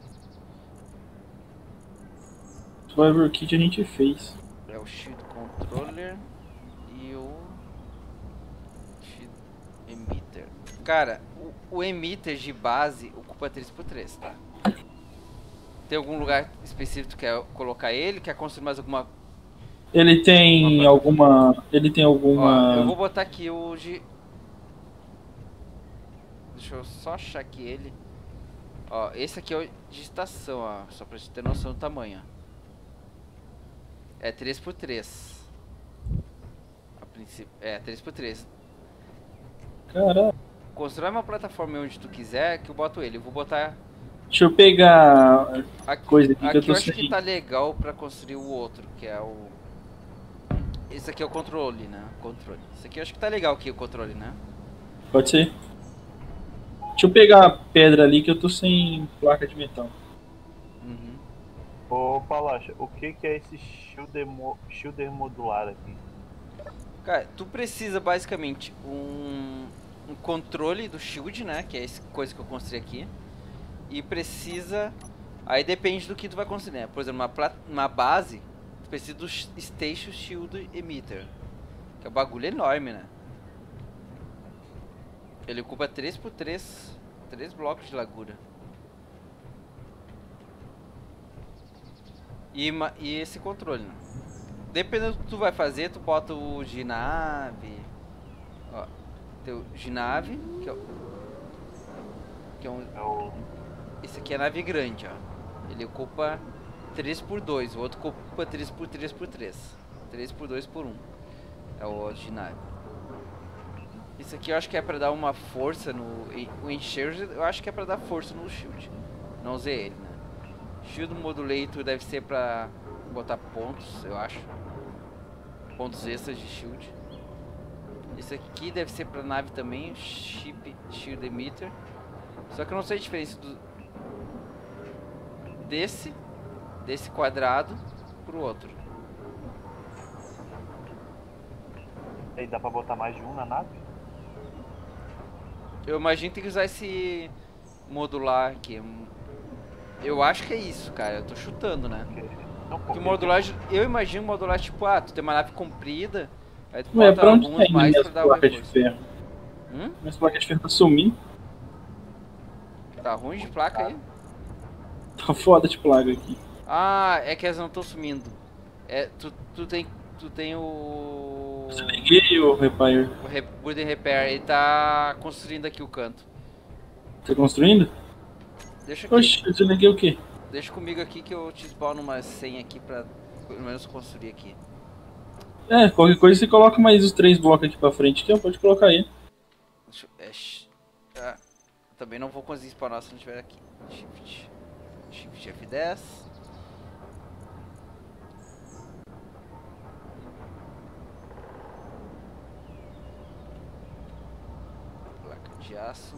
[SPEAKER 3] Survivor Kit a gente fez.
[SPEAKER 1] É o Shield Controller. E o Shield Emitter. Cara, o Emitter de base ocupa 3x3, tá? Tem algum lugar específico que quer colocar ele? Quer construir mais alguma?
[SPEAKER 3] Ele tem alguma... Ele tem alguma...
[SPEAKER 1] Ó, eu vou botar aqui o de... Deixa eu só achar aqui ele. Ó, esse aqui é o de estação, ó. Só pra gente ter noção do tamanho. É 3x3. A princípio. É, 3x3.
[SPEAKER 3] Caralho.
[SPEAKER 1] Constrói uma plataforma onde tu quiser que eu boto ele. Eu vou botar...
[SPEAKER 3] Deixa eu pegar
[SPEAKER 1] Aqui,
[SPEAKER 3] coisa aqui que eu
[SPEAKER 1] aqui
[SPEAKER 3] tô
[SPEAKER 1] eu acho que
[SPEAKER 3] sem.
[SPEAKER 1] tá legal pra construir o outro, que é o... Esse aqui é o controle, né? Controle. Esse aqui eu acho que tá legal aqui, o controle, né?
[SPEAKER 3] Pode ser. Deixa eu pegar a pedra ali que eu tô sem placa de metal.
[SPEAKER 1] Uhum.
[SPEAKER 5] Ô, Palacha, o que é esse shielder modular aqui?
[SPEAKER 1] Cara, tu precisa basicamente um controle do shield, né? Que é essa coisa que eu construí aqui. E precisa... Aí depende do que tu vai construir, né? Por exemplo, uma base, tu precisa do Station Shield Emitter. Que é um bagulho enorme, né? Ele ocupa 3x3, 3 blocos de largura. E esse controle, né? Dependendo do que tu vai fazer, tu bota o de nave. Ó, teu de nave, que é um...
[SPEAKER 5] É o...
[SPEAKER 1] Esse aqui é a nave grande, ó. Ele ocupa 3x2, o outro ocupa 3x3x3. 3x2x1. É o outro de nave. Isso aqui eu acho que é pra dar uma força no... O Encher eu acho que é pra dar força no shield. Não usei ele, né? Shield Modulator deve ser pra botar pontos, eu acho. Pontos extras de shield. Esse aqui deve ser pra nave também, Ship Shield Emitter. Só que eu não sei a diferença desse quadrado pro outro.
[SPEAKER 5] E aí, dá pra botar mais de um na nave?
[SPEAKER 1] Eu imagino que tem que usar esse modular aqui. Eu acho que é isso, cara. Eu tô chutando, né?
[SPEAKER 5] Não,
[SPEAKER 1] Porque modular, eu imagino modular tipo, tu tem uma nave comprida, aí tu
[SPEAKER 3] Ué,
[SPEAKER 1] bota
[SPEAKER 3] pra onde tá
[SPEAKER 1] alguns
[SPEAKER 3] indo
[SPEAKER 1] mais pra
[SPEAKER 3] minhas
[SPEAKER 1] dar o
[SPEAKER 3] placas de
[SPEAKER 1] reforço.
[SPEAKER 3] ferro?
[SPEAKER 1] Hum?
[SPEAKER 3] Minhas placas de ferro tá sumindo.
[SPEAKER 1] Tá ruim de placa aí?
[SPEAKER 3] Tá foda de plaga aqui.
[SPEAKER 1] Ah, é que elas não estão sumindo. É, tu tem o...
[SPEAKER 3] Desliguei o repair.
[SPEAKER 1] O Burden Repair, ele tá construindo aqui o canto.
[SPEAKER 3] Tá construindo?
[SPEAKER 1] Deixa aqui.
[SPEAKER 3] Oxe, eu desliguei o quê?
[SPEAKER 1] Deixa comigo aqui que eu te spawno uma senha aqui pra pelo menos construir aqui.
[SPEAKER 3] É, qualquer coisa você coloca mais os 3 blocos aqui pra frente que pode colocar aí.
[SPEAKER 1] Deixa eu, também não vou conseguir spawnar se não tiver aqui. Shift F10. Placa de aço.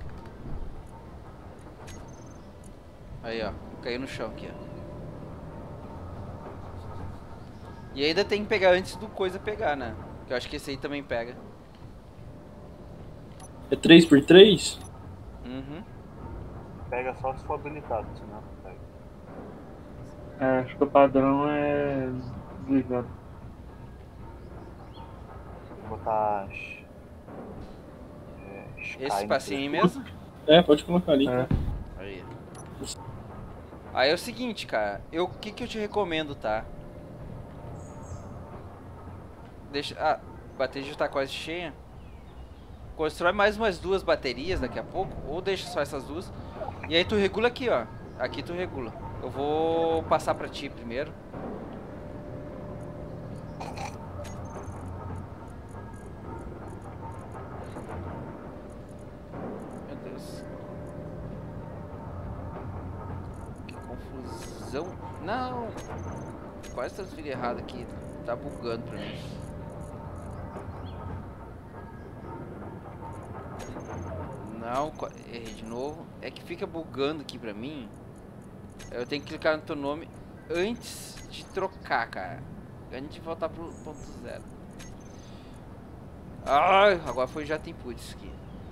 [SPEAKER 1] Aí, ó. Caiu no chão aqui, ó. E ainda tem que pegar antes do coisa pegar, né? Que eu acho que esse aí também pega.
[SPEAKER 3] É 3x3?
[SPEAKER 1] Uhum.
[SPEAKER 5] Pega só se for habilitado, senão não pega.
[SPEAKER 4] É, acho que o padrão é desligado.
[SPEAKER 5] Vou botar...
[SPEAKER 1] Esse
[SPEAKER 5] Sky
[SPEAKER 1] espacinho aí
[SPEAKER 5] no
[SPEAKER 1] mesmo?
[SPEAKER 3] É, pode colocar ali.
[SPEAKER 4] É.
[SPEAKER 1] Aí. Aí é o seguinte, cara. O que eu te recomendo, tá? Deixa... a bateria já tá quase cheia. Constrói mais umas 2 baterias daqui a pouco. Ou deixa só essas duas. E aí tu regula aqui, ó. Aqui tu regula. Eu vou passar pra ti primeiro. Meu Deus. Que confusão. Não! Quase transferi errado aqui. Tá bugando pra mim. Não, errei de novo. É que fica bugando aqui pra mim. Eu tenho que clicar no teu nome antes de trocar, cara. Antes de voltar pro ponto zero. Ai, agora foi já tem inputs aqui.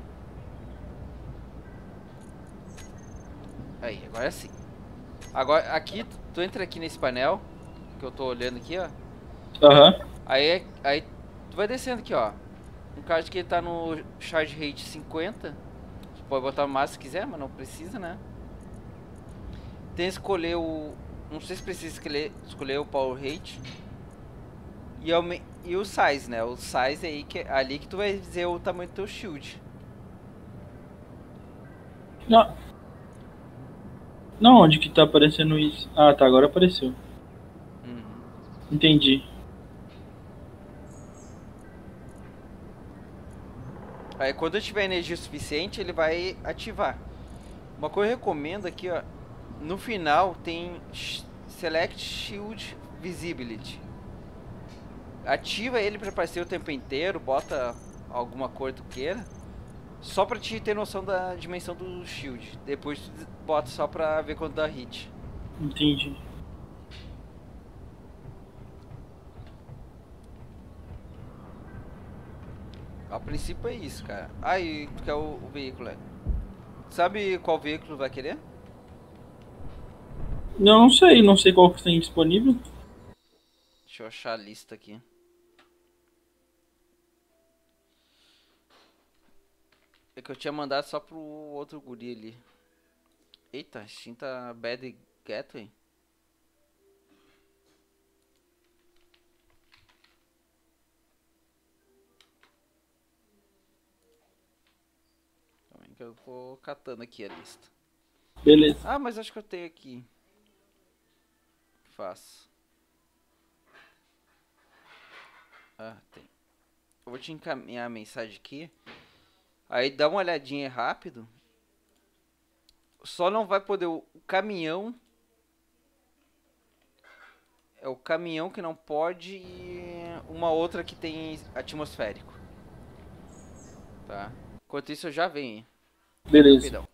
[SPEAKER 1] Aí, agora sim. Agora, aqui, tu entra aqui nesse painel que eu tô olhando aqui, ó.
[SPEAKER 3] Aham.
[SPEAKER 1] Aí tu vai descendo aqui, ó. No caso que ele tá no charge rate 50. Você pode botar o máximo se quiser, mas não precisa, né? Tem que escolher o... Não sei se precisa escolher o power rate. E o size, né? O size aí que ali que tu vai dizer o tamanho do teu shield.
[SPEAKER 3] Não. Não, onde que tá aparecendo isso? Ah, tá, agora apareceu. Entendi.
[SPEAKER 1] Aí quando tiver energia suficiente, ele vai ativar. Uma coisa que eu recomendo aqui, ó. No final tem Select Shield Visibility. Ativa ele para aparecer o tempo inteiro, bota alguma cor que tu queira. Só pra te ter noção da dimensão do shield. Depois tu bota só pra ver quando dá hit.
[SPEAKER 3] Entendi.
[SPEAKER 1] A princípio é isso, cara. Ah, e tu quer o veículo, é? Sabe qual veículo vai querer?
[SPEAKER 3] Não sei qual que tem disponível.
[SPEAKER 1] Deixa eu achar a lista aqui. É que eu tinha mandado só pro outro guri ali. Eita, a Steam tá bad gateway. Calma aí que eu vou catando aqui a lista.
[SPEAKER 3] Beleza.
[SPEAKER 1] Ah, mas acho que eu tenho aqui. Faço. Ah, tem. Eu vou te encaminhar a mensagem aqui. Aí dá uma olhadinha rápido. Só não vai poder o caminhão. É o caminhão que não pode e uma outra que tem atmosférico. Tá? Enquanto isso eu já venho.
[SPEAKER 3] Beleza.
[SPEAKER 1] Rapidão.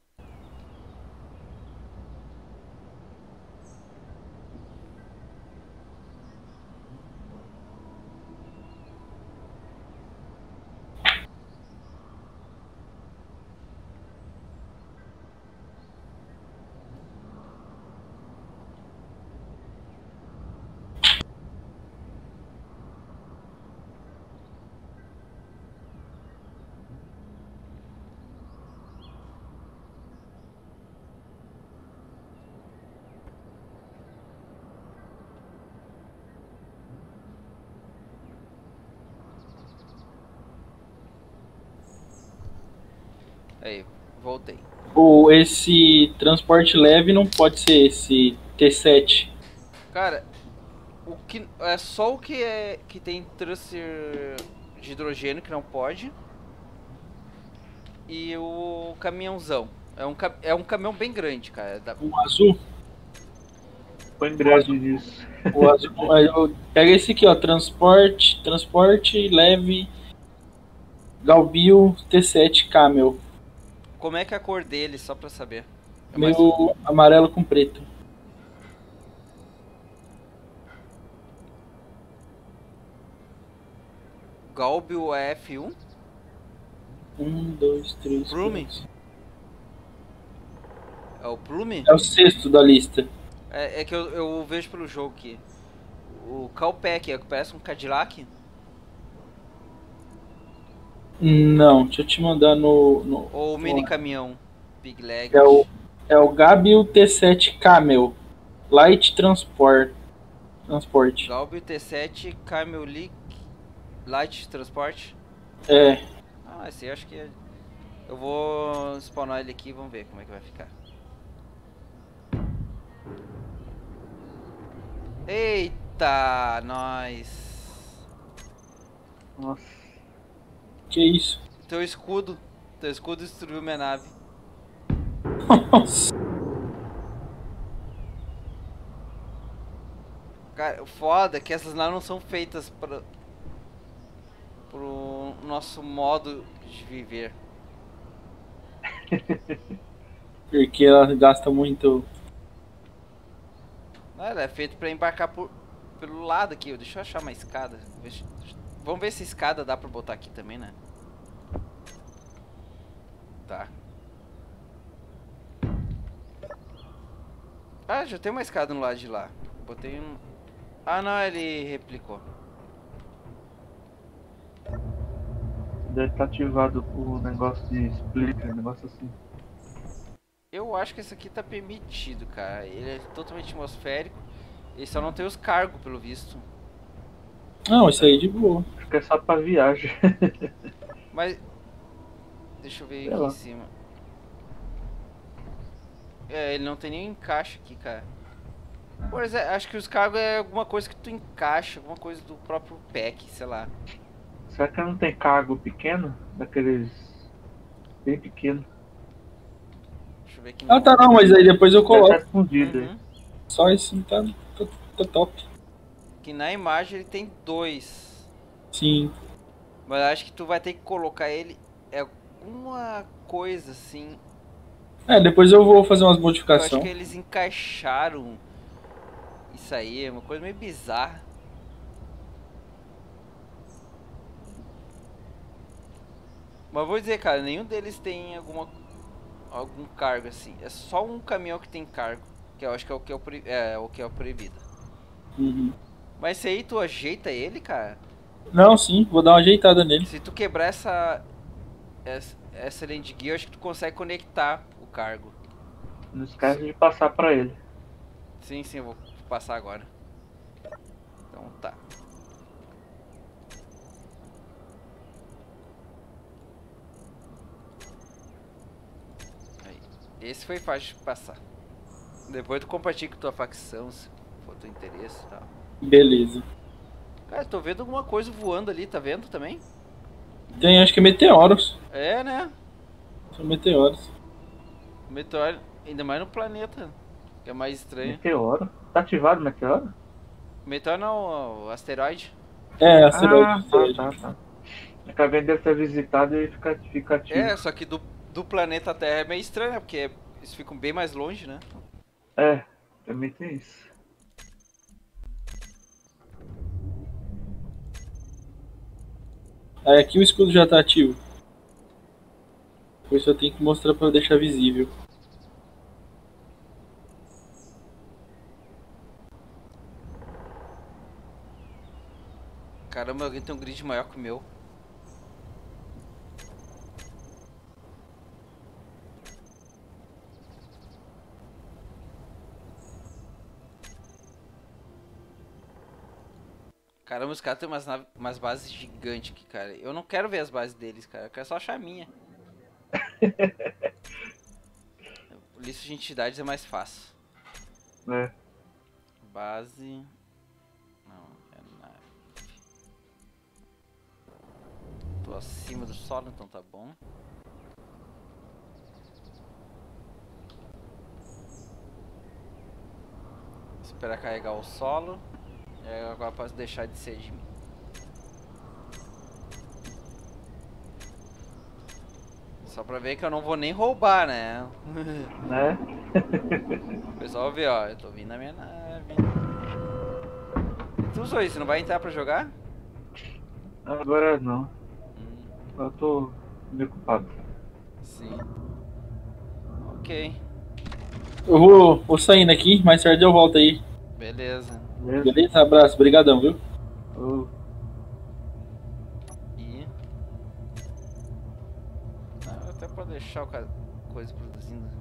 [SPEAKER 1] Aí, voltei.
[SPEAKER 3] Ou esse transporte leve não pode ser esse T7.
[SPEAKER 1] Cara, o que é só o que tem transfer de hidrogênio que não pode. E o caminhãozão. É um caminhão bem grande, cara.
[SPEAKER 3] O azul.
[SPEAKER 4] Põe grande nisso.
[SPEAKER 3] O azul. Pega esse aqui, ó. Transporte leve Galbil T7 Camel.
[SPEAKER 1] Como é que é a cor dele, só pra saber? É
[SPEAKER 3] Meio amarelo com preto.
[SPEAKER 1] Galbil F1?
[SPEAKER 3] 1, 2, 3.
[SPEAKER 1] Plume?
[SPEAKER 3] 4.
[SPEAKER 1] É o Plume?
[SPEAKER 3] É o sexto da lista.
[SPEAKER 1] É que eu vejo pelo jogo aqui. O Calpack, parece um Cadillac?
[SPEAKER 3] Não, deixa eu te mandar no
[SPEAKER 1] Ou o mini caminhão? Big Leg?
[SPEAKER 3] É o Gabil T7 Camel. Light Transport.
[SPEAKER 1] Galbil T7 Camel Light Transport?
[SPEAKER 3] É.
[SPEAKER 1] Ah, esse eu acho que é... Eu vou spawnar ele aqui e vamos ver como é que vai ficar. Eita, nós.
[SPEAKER 4] Nossa.
[SPEAKER 3] Que isso?
[SPEAKER 1] Teu escudo destruiu minha nave.
[SPEAKER 3] Nossa.
[SPEAKER 1] Cara, o foda é que essas naves não são feitas para pro nosso modo de viver.
[SPEAKER 3] Porque ela gasta muito.
[SPEAKER 1] Não, ela é feita pra embarcar pelo lado aqui. Deixa eu achar uma escada. Vamos ver se a escada dá pra botar aqui também, né? Tá. Ah, já tem uma escada no lado de lá. Botei um... Ah, não, ele replicou.
[SPEAKER 4] Deve estar ativado o negócio de splitter, negócio assim.
[SPEAKER 1] Eu acho que esse aqui tá permitido, cara. Ele é totalmente atmosférico. Ele só não tem os cargos, pelo visto.
[SPEAKER 3] Não, isso aí é de boa.
[SPEAKER 4] Acho que é só pra viagem.
[SPEAKER 1] Mas... Deixa eu ver
[SPEAKER 4] Sei
[SPEAKER 1] aqui
[SPEAKER 4] lá.
[SPEAKER 1] em cima. É, ele não tem nem encaixe aqui, cara. Pois é, acho que os cargos é alguma coisa que tu encaixa, alguma coisa do próprio pack, sei lá.
[SPEAKER 4] Será que não tem cargo pequeno? Daqueles bem pequeno.
[SPEAKER 1] Deixa eu ver aqui.
[SPEAKER 3] Ah, tá, não, mas aí depois eu
[SPEAKER 4] Deve estar
[SPEAKER 3] coloco.
[SPEAKER 4] escondido aí.
[SPEAKER 1] Uhum.
[SPEAKER 3] Só isso tá top.
[SPEAKER 1] Que na imagem ele tem 2.
[SPEAKER 3] Sim.
[SPEAKER 1] Mas acho que tu vai ter que colocar ele alguma coisa assim.
[SPEAKER 3] É, depois eu vou fazer umas
[SPEAKER 1] Eu acho
[SPEAKER 3] modificações.
[SPEAKER 1] que eles encaixaram isso aí, é uma coisa meio bizarra. Mas vou dizer, cara, nenhum deles tem algum cargo assim. É só um caminhão que tem cargo, que eu acho que é o que é o proibido.
[SPEAKER 3] Uhum.
[SPEAKER 1] Mas se aí tu ajeita ele, cara,
[SPEAKER 3] Não, sim, vou dar uma ajeitada nele.
[SPEAKER 1] se tu quebrar essa land gear, eu acho que tu consegue conectar o cargo.
[SPEAKER 4] Não esquece de passar pra ele.
[SPEAKER 1] Sim, eu vou passar agora. Então tá. Aí. Esse foi fácil de passar. Depois tu compartilha com tua facção, se for teu interesse e tal.
[SPEAKER 3] Beleza.
[SPEAKER 1] Cara, tô vendo alguma coisa voando ali, tá vendo também?
[SPEAKER 3] Tem, acho que meteoros.
[SPEAKER 1] É, né?
[SPEAKER 3] São meteoros.
[SPEAKER 1] Meteoro, ainda mais no planeta, que é mais estranho.
[SPEAKER 4] Meteoro. Tá ativado o meteoro?
[SPEAKER 1] Meteoro não, o asteroide.
[SPEAKER 3] É, asteroide.
[SPEAKER 4] Tá. Acabei de ter visitado e fica ativo.
[SPEAKER 1] É, só que do planeta Terra é meio estranho, né? Porque eles ficam bem mais longe, né?
[SPEAKER 4] É, também tem isso.
[SPEAKER 3] Aí aqui o escudo já tá ativo. Depois só tem que mostrar pra deixar visível.
[SPEAKER 1] Caramba, alguém tem um grid maior que o meu. Caramba, os caras têm umas bases gigantes aqui, cara. Eu não quero ver as bases deles, cara. Eu quero só achar a minha. Lista de entidades é mais fácil.
[SPEAKER 4] Né?
[SPEAKER 1] Base... Não, é nave. Tô acima do solo, então tá bom. Esperar carregar o solo. E aí agora posso deixar de ser de mim. Só pra ver que eu não vou nem roubar, né?
[SPEAKER 4] Né?
[SPEAKER 1] O pessoal vê, ó, eu tô vindo na minha nave. Tu usou isso, não vai entrar pra jogar?
[SPEAKER 4] Agora não. Eu tô meio ocupado.
[SPEAKER 1] Sim. Ok,
[SPEAKER 3] Eu vou saindo aqui, mais tarde eu volto aí.
[SPEAKER 1] beleza.
[SPEAKER 4] Beleza?
[SPEAKER 3] Beleza? Abraço, brigadão, viu?
[SPEAKER 4] Ô,
[SPEAKER 1] E... Ah, até pode deixar coisa produzindo.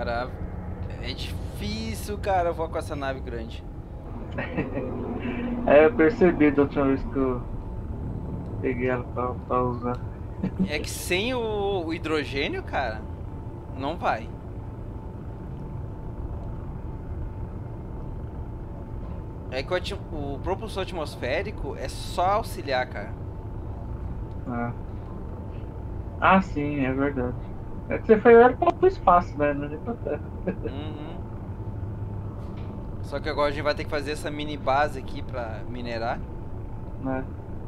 [SPEAKER 1] Cara, é difícil, cara, voar com essa nave grande.
[SPEAKER 4] É, eu percebi da última vez que eu peguei ela pra usar.
[SPEAKER 1] É que sem o hidrogênio, cara, não vai. É que o propulsor atmosférico é só auxiliar, cara.
[SPEAKER 4] Ah, sim, é verdade. É que você foi era pro espaço, né? Não é nem pra terra.
[SPEAKER 1] Uhum. Só que agora a gente vai ter que fazer essa mini base aqui pra minerar.
[SPEAKER 4] Né?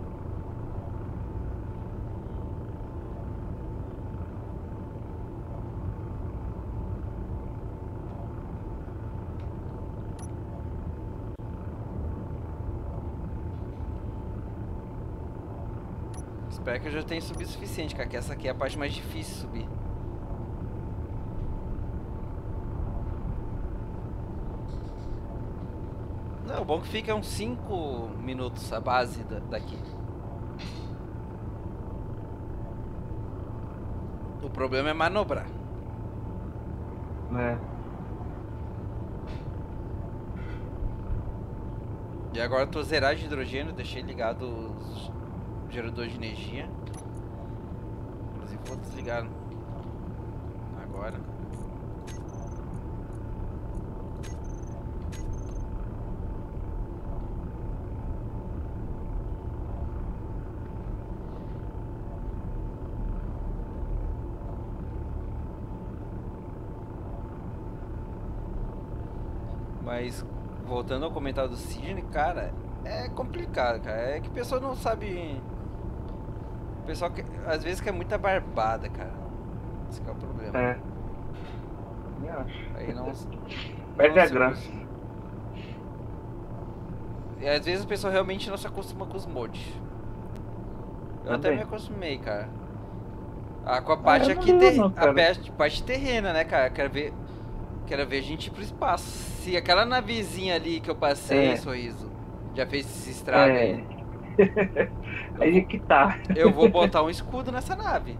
[SPEAKER 1] Espero que eu já tenha subido o suficiente, cara, que essa aqui é a parte mais difícil de subir. Não, o bom que fica uns 5 minutos a base daqui. O problema é manobrar.
[SPEAKER 4] Né?
[SPEAKER 1] E agora eu tô zerado de hidrogênio, deixei ligado os geradores de energia. Inclusive vou desligar agora. Mas voltando ao comentário do Sidney, cara, é complicado, cara. É que a pessoa não sabe. O pessoal às vezes quer muita barbada, cara. Esse que é o problema.
[SPEAKER 4] É. Eu acho.
[SPEAKER 1] Aí não.
[SPEAKER 4] Perde
[SPEAKER 1] não
[SPEAKER 4] a
[SPEAKER 1] se-
[SPEAKER 4] graça.
[SPEAKER 1] E às vezes o pessoal realmente não se acostuma com os mods. Eu até
[SPEAKER 4] Também.
[SPEAKER 1] me acostumei, cara. Ah, com a parte
[SPEAKER 4] eu não
[SPEAKER 1] aqui,
[SPEAKER 4] ligo não,
[SPEAKER 1] a
[SPEAKER 4] cara.
[SPEAKER 1] parte terrena, né, cara? Quero ver a gente ir pro espaço. Se aquela navezinha ali que eu passei,
[SPEAKER 4] É.
[SPEAKER 1] Sorriso, já fez esse estrago
[SPEAKER 4] É.
[SPEAKER 1] aí,
[SPEAKER 4] Aí que tá.
[SPEAKER 1] eu vou botar um escudo nessa nave.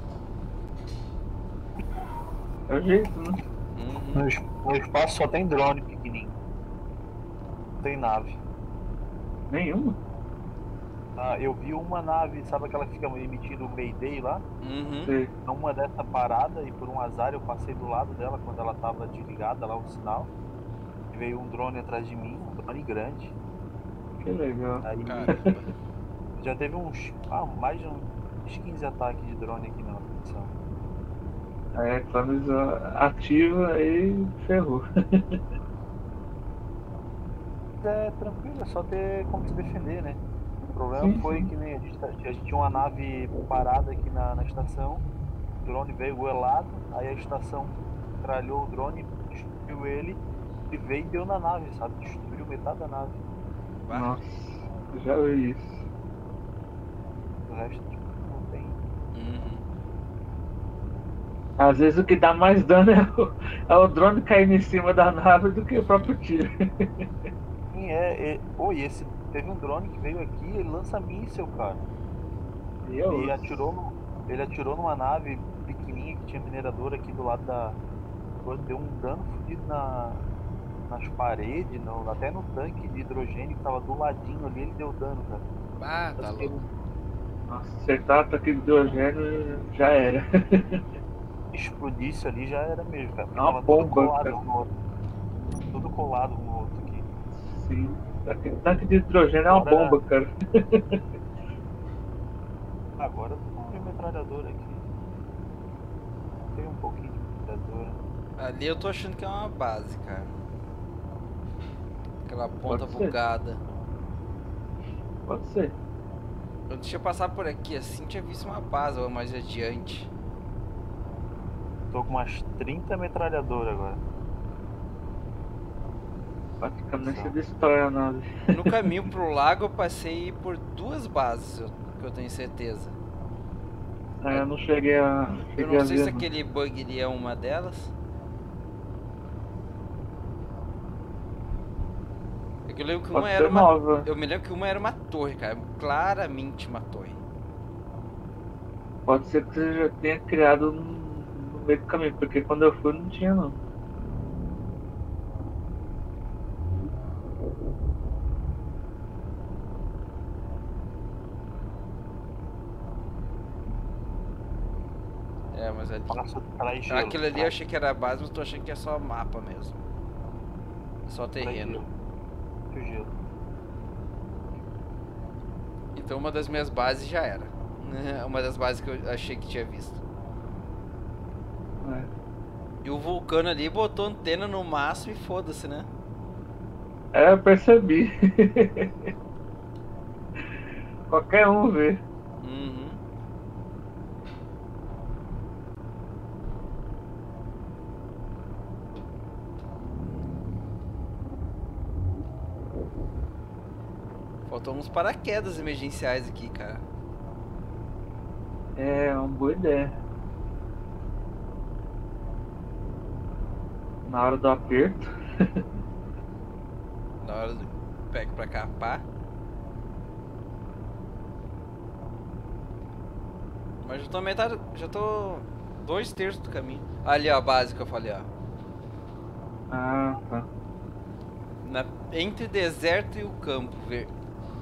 [SPEAKER 4] É o jeito, né?
[SPEAKER 1] Uhum.
[SPEAKER 5] No espaço só tem drone pequenininho. Não tem nave.
[SPEAKER 4] Nenhuma.
[SPEAKER 5] Ah, eu vi uma nave, sabe aquela que fica emitindo o Mayday lá?
[SPEAKER 1] Uhum.
[SPEAKER 4] Sei.
[SPEAKER 5] Uma dessa parada e por um azar eu passei do lado dela quando ela tava desligada lá o sinal. E veio um drone atrás de mim, um drone grande.
[SPEAKER 4] Que legal.
[SPEAKER 5] Aí
[SPEAKER 1] Caramba.
[SPEAKER 5] já teve mais de uns 15 ataques de drone aqui na missão.
[SPEAKER 4] É, quando eles ativa, aí ferrou.
[SPEAKER 5] É tranquilo, é só ter como se defender, né? O problema
[SPEAKER 4] Sim,
[SPEAKER 5] foi
[SPEAKER 4] sim.
[SPEAKER 5] que nem a gente tinha uma nave parada aqui na estação, o drone veio goelado, aí a estação tralhou o drone, destruiu ele e veio e deu na nave, sabe? Destruiu metade da nave.
[SPEAKER 1] Bah.
[SPEAKER 4] Nossa, já vi isso.
[SPEAKER 5] O resto tipo, não tem.
[SPEAKER 1] Uhum.
[SPEAKER 4] Às vezes o que dá mais dano é o drone caindo em cima da nave do que o próprio tiro.
[SPEAKER 5] Sim, esse teve um drone que veio aqui, ele lança míssil, cara. Ele atirou numa nave pequenininha que tinha mineradora aqui do lado da. Deu um dano fodido nas paredes, até no tanque de hidrogênio que tava do ladinho ali, ele deu dano, cara.
[SPEAKER 1] Ah, tá louco.
[SPEAKER 4] Nossa, acertar ataque de hidrogênio já era.
[SPEAKER 5] Explodisse ali já era mesmo, cara. Porque
[SPEAKER 4] É uma
[SPEAKER 5] tava tudo
[SPEAKER 4] bomba,
[SPEAKER 5] colado
[SPEAKER 4] cara.
[SPEAKER 5] um no outro. Tudo colado um no outro aqui.
[SPEAKER 4] Sim. Ataque de hidrogênio é uma
[SPEAKER 5] Agora-
[SPEAKER 4] bomba, cara.
[SPEAKER 5] Agora tem uma metralhadora aqui. Tem um pouquinho de metralhadora.
[SPEAKER 1] Ali eu tô achando que é uma base, cara. Aquela ponta
[SPEAKER 4] Pode ser.
[SPEAKER 1] bugada.
[SPEAKER 4] Pode ser.
[SPEAKER 1] Eu tinha passado por aqui assim, tinha visto uma base ou mais adiante.
[SPEAKER 5] Tô com umas 30 metralhadoras agora.
[SPEAKER 4] Praticamente você destrói a nave.
[SPEAKER 1] No caminho pro lago eu passei por 2 bases, que eu tenho certeza.
[SPEAKER 4] Eu não cheguei a.
[SPEAKER 1] Eu
[SPEAKER 4] Cheguei
[SPEAKER 1] não
[SPEAKER 4] a
[SPEAKER 1] sei
[SPEAKER 4] ver,
[SPEAKER 1] se aquele bug ali é uma delas. É que eu lembro que
[SPEAKER 4] Pode
[SPEAKER 1] uma
[SPEAKER 4] ser
[SPEAKER 1] era uma.
[SPEAKER 4] nova.
[SPEAKER 1] Eu me lembro que uma era uma torre, cara. Claramente uma torre.
[SPEAKER 4] Pode ser que você já tenha criado no meio do caminho, porque quando eu fui não tinha não.
[SPEAKER 1] mas ali.
[SPEAKER 5] Passa traz gelo.
[SPEAKER 1] Aquilo ali eu achei que era a base, mas tô achando que é só mapa mesmo. Só terreno.
[SPEAKER 5] Traz gelo.
[SPEAKER 1] Então uma das minhas bases já era. Uma das bases que eu achei que tinha visto.
[SPEAKER 4] É.
[SPEAKER 1] E o vulcano ali botou antena no máximo e foda-se, né?
[SPEAKER 4] É, eu percebi. Qualquer um vê.
[SPEAKER 1] Uhum. Faltou uns paraquedas emergenciais aqui, cara.
[SPEAKER 4] É uma boa ideia. Na hora do aperto.
[SPEAKER 1] Na hora do pego pra capar. Mas já tô metade. Já tô 2/3 do caminho. Ali, ó, a base que eu falei, ó.
[SPEAKER 4] Ah, tá.
[SPEAKER 1] Entre deserto e o campo verde.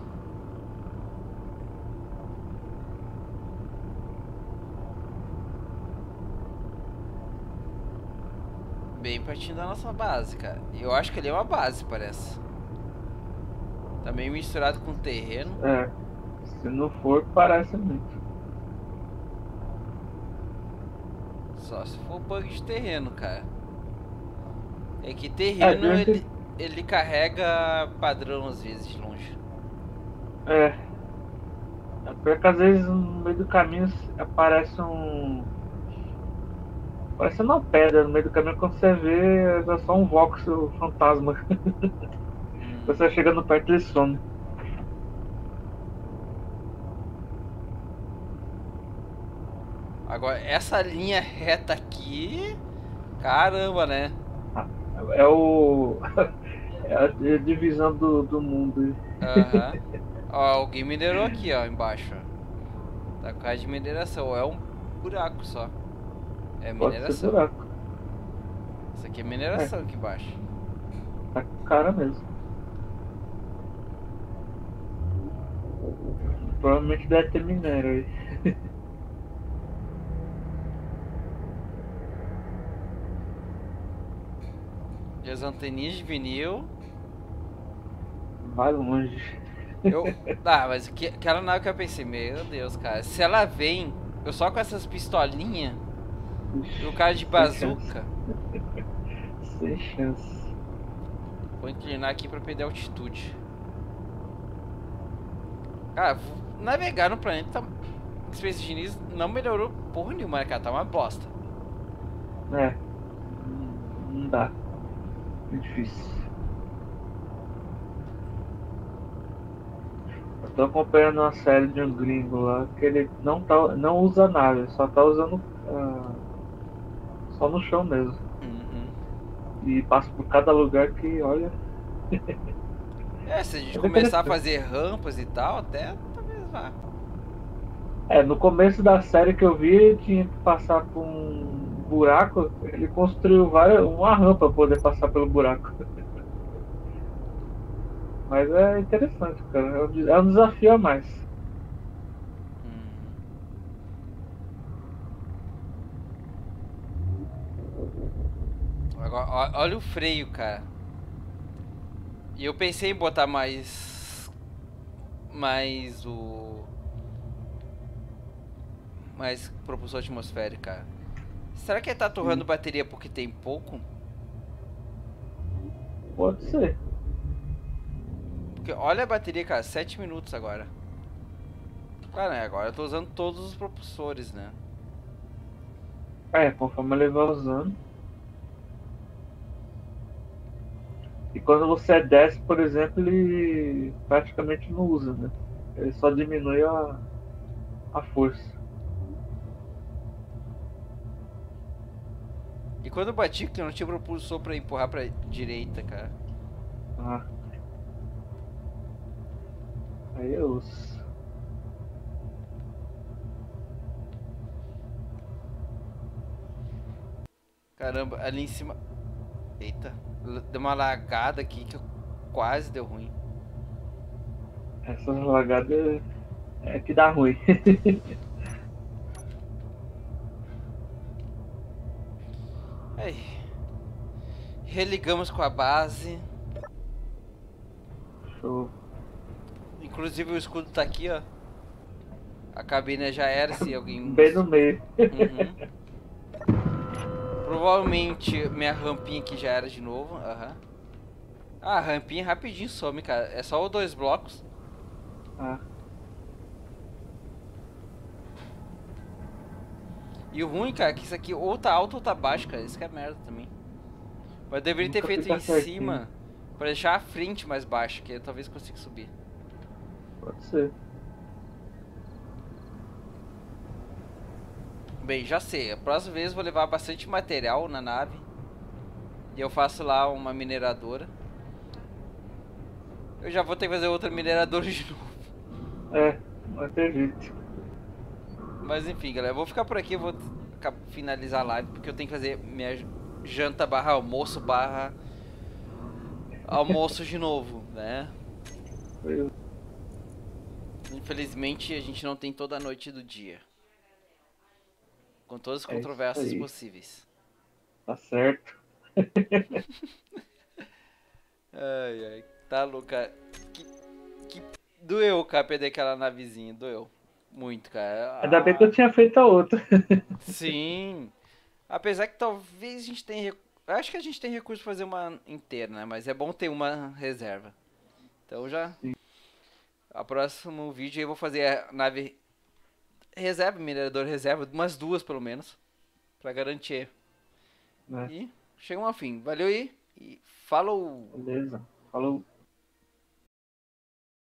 [SPEAKER 1] Bem pertinho da nossa base, cara. Eu acho que ali é uma base, parece. Tá meio misturado com terreno.
[SPEAKER 4] É. Se não for, parece muito.
[SPEAKER 1] Só se for bug de terreno, cara. É que terreno ele carrega padrão às vezes de longe.
[SPEAKER 4] É. É pior que às vezes no meio do caminho aparece um. Parece uma pedra no meio do caminho, quando você vê é só um voxel fantasma. Quando você chegando perto ele some.
[SPEAKER 1] Agora, essa linha reta aqui. Caramba, né?
[SPEAKER 4] É o. É a divisão do mundo.
[SPEAKER 1] Aham. Ó, alguém minerou aqui, ó, embaixo. Ó. Tá com cara de mineração. É um buraco só. É
[SPEAKER 4] Pode ser
[SPEAKER 1] mineração.
[SPEAKER 4] buraco.
[SPEAKER 1] Isso aqui é mineração aqui embaixo.
[SPEAKER 4] Tá com cara mesmo. Provavelmente deve ter minério aí.
[SPEAKER 1] E as anteninhas de vinil.
[SPEAKER 4] Vai longe.
[SPEAKER 1] Mas aquela nave que eu pensei, meu Deus, cara. Se ela vem, eu só com essas pistolinhas. E o cara de bazuca.
[SPEAKER 4] Sem chance.
[SPEAKER 1] Vou inclinar aqui pra perder altitude. Cara, navegar no planeta Space Genius não melhorou porra nenhuma, né, cara? Tá uma bosta.
[SPEAKER 4] É. Não dá. É difícil. Eu tô acompanhando uma série de um gringo lá que ele não usa nave, só tá usando só no chão mesmo.
[SPEAKER 1] Uhum.
[SPEAKER 4] E passa por cada lugar que, olha.
[SPEAKER 1] Se a gente começar a fazer rampas e tal, até talvez vá.
[SPEAKER 4] No começo da série que eu vi, ele tinha que passar por um buraco, ele construiu uma rampa pra poder passar pelo buraco. Mas é interessante, cara. É um desafio a mais.
[SPEAKER 1] Agora, olha o freio, cara. E eu pensei em botar mais propulsor atmosférico, cara. Será que ele tá torrando bateria porque tem pouco?
[SPEAKER 4] Pode ser.
[SPEAKER 1] Porque olha a bateria, cara, 7 minutos agora. Cara, né, agora eu tô usando todos os propulsores, né?
[SPEAKER 4] Conforme ele vai usando. E quando você desce, por exemplo, ele praticamente não usa, né? Ele só diminui a força.
[SPEAKER 1] E quando eu bati, que eu não tinha propulsor pra empurrar pra direita, cara.
[SPEAKER 4] Aí eu uso.
[SPEAKER 1] Caramba, ali em cima. Eita, deu uma lagada aqui que quase deu ruim.
[SPEAKER 4] Essas lagadas é que dá ruim.
[SPEAKER 1] Ai. Religamos com a base.
[SPEAKER 4] Show.
[SPEAKER 1] Inclusive o escudo tá aqui, ó. A cabine já era, se alguém...
[SPEAKER 4] Bem no meio.
[SPEAKER 1] Uhum. Provavelmente minha rampinha aqui já era de novo. Aham. Ah, a rampinha rapidinho some, cara. É só os 2 blocos.
[SPEAKER 4] Ah,
[SPEAKER 1] E o ruim, cara, é que isso aqui ou tá alto ou tá baixo, cara. Isso que é merda também. Mas eu deveria ter
[SPEAKER 4] Nunca
[SPEAKER 1] feito
[SPEAKER 4] fica
[SPEAKER 1] em
[SPEAKER 4] certinho.
[SPEAKER 1] cima pra deixar a frente mais baixa, que eu talvez consiga subir.
[SPEAKER 4] pode ser.
[SPEAKER 1] Bem, já sei. A próxima vez eu vou levar bastante material na nave. E eu faço lá uma mineradora. Eu já vou ter que fazer outra mineradora de novo.
[SPEAKER 4] É, não acredito.
[SPEAKER 1] Mas enfim, galera, eu vou ficar por aqui, eu vou finalizar a live, porque eu tenho que fazer minha janta barra almoço barra almoço de novo, né? Infelizmente a gente não tem toda a noite do dia. Com todas as
[SPEAKER 4] É isso
[SPEAKER 1] controvérsias
[SPEAKER 4] aí.
[SPEAKER 1] possíveis.
[SPEAKER 4] Tá certo.
[SPEAKER 1] Ai, ai, tá louco, cara. Que doeu, cara, perder aquela navezinha, doeu. Muito, cara.
[SPEAKER 4] Ainda bem que eu tinha feito a outra.
[SPEAKER 1] Sim. Apesar que talvez a gente tenha... Eu acho que a gente tem recurso pra fazer uma inteira, né? Mas é bom ter uma reserva. Então já...
[SPEAKER 4] Sim.
[SPEAKER 1] A próximo vídeo eu vou fazer a nave reserva, minerador reserva, umas 2 pelo menos. Pra garantir.
[SPEAKER 4] Né?
[SPEAKER 1] E chegamos ao fim. Valeu aí. E falou!
[SPEAKER 4] Beleza. Falou.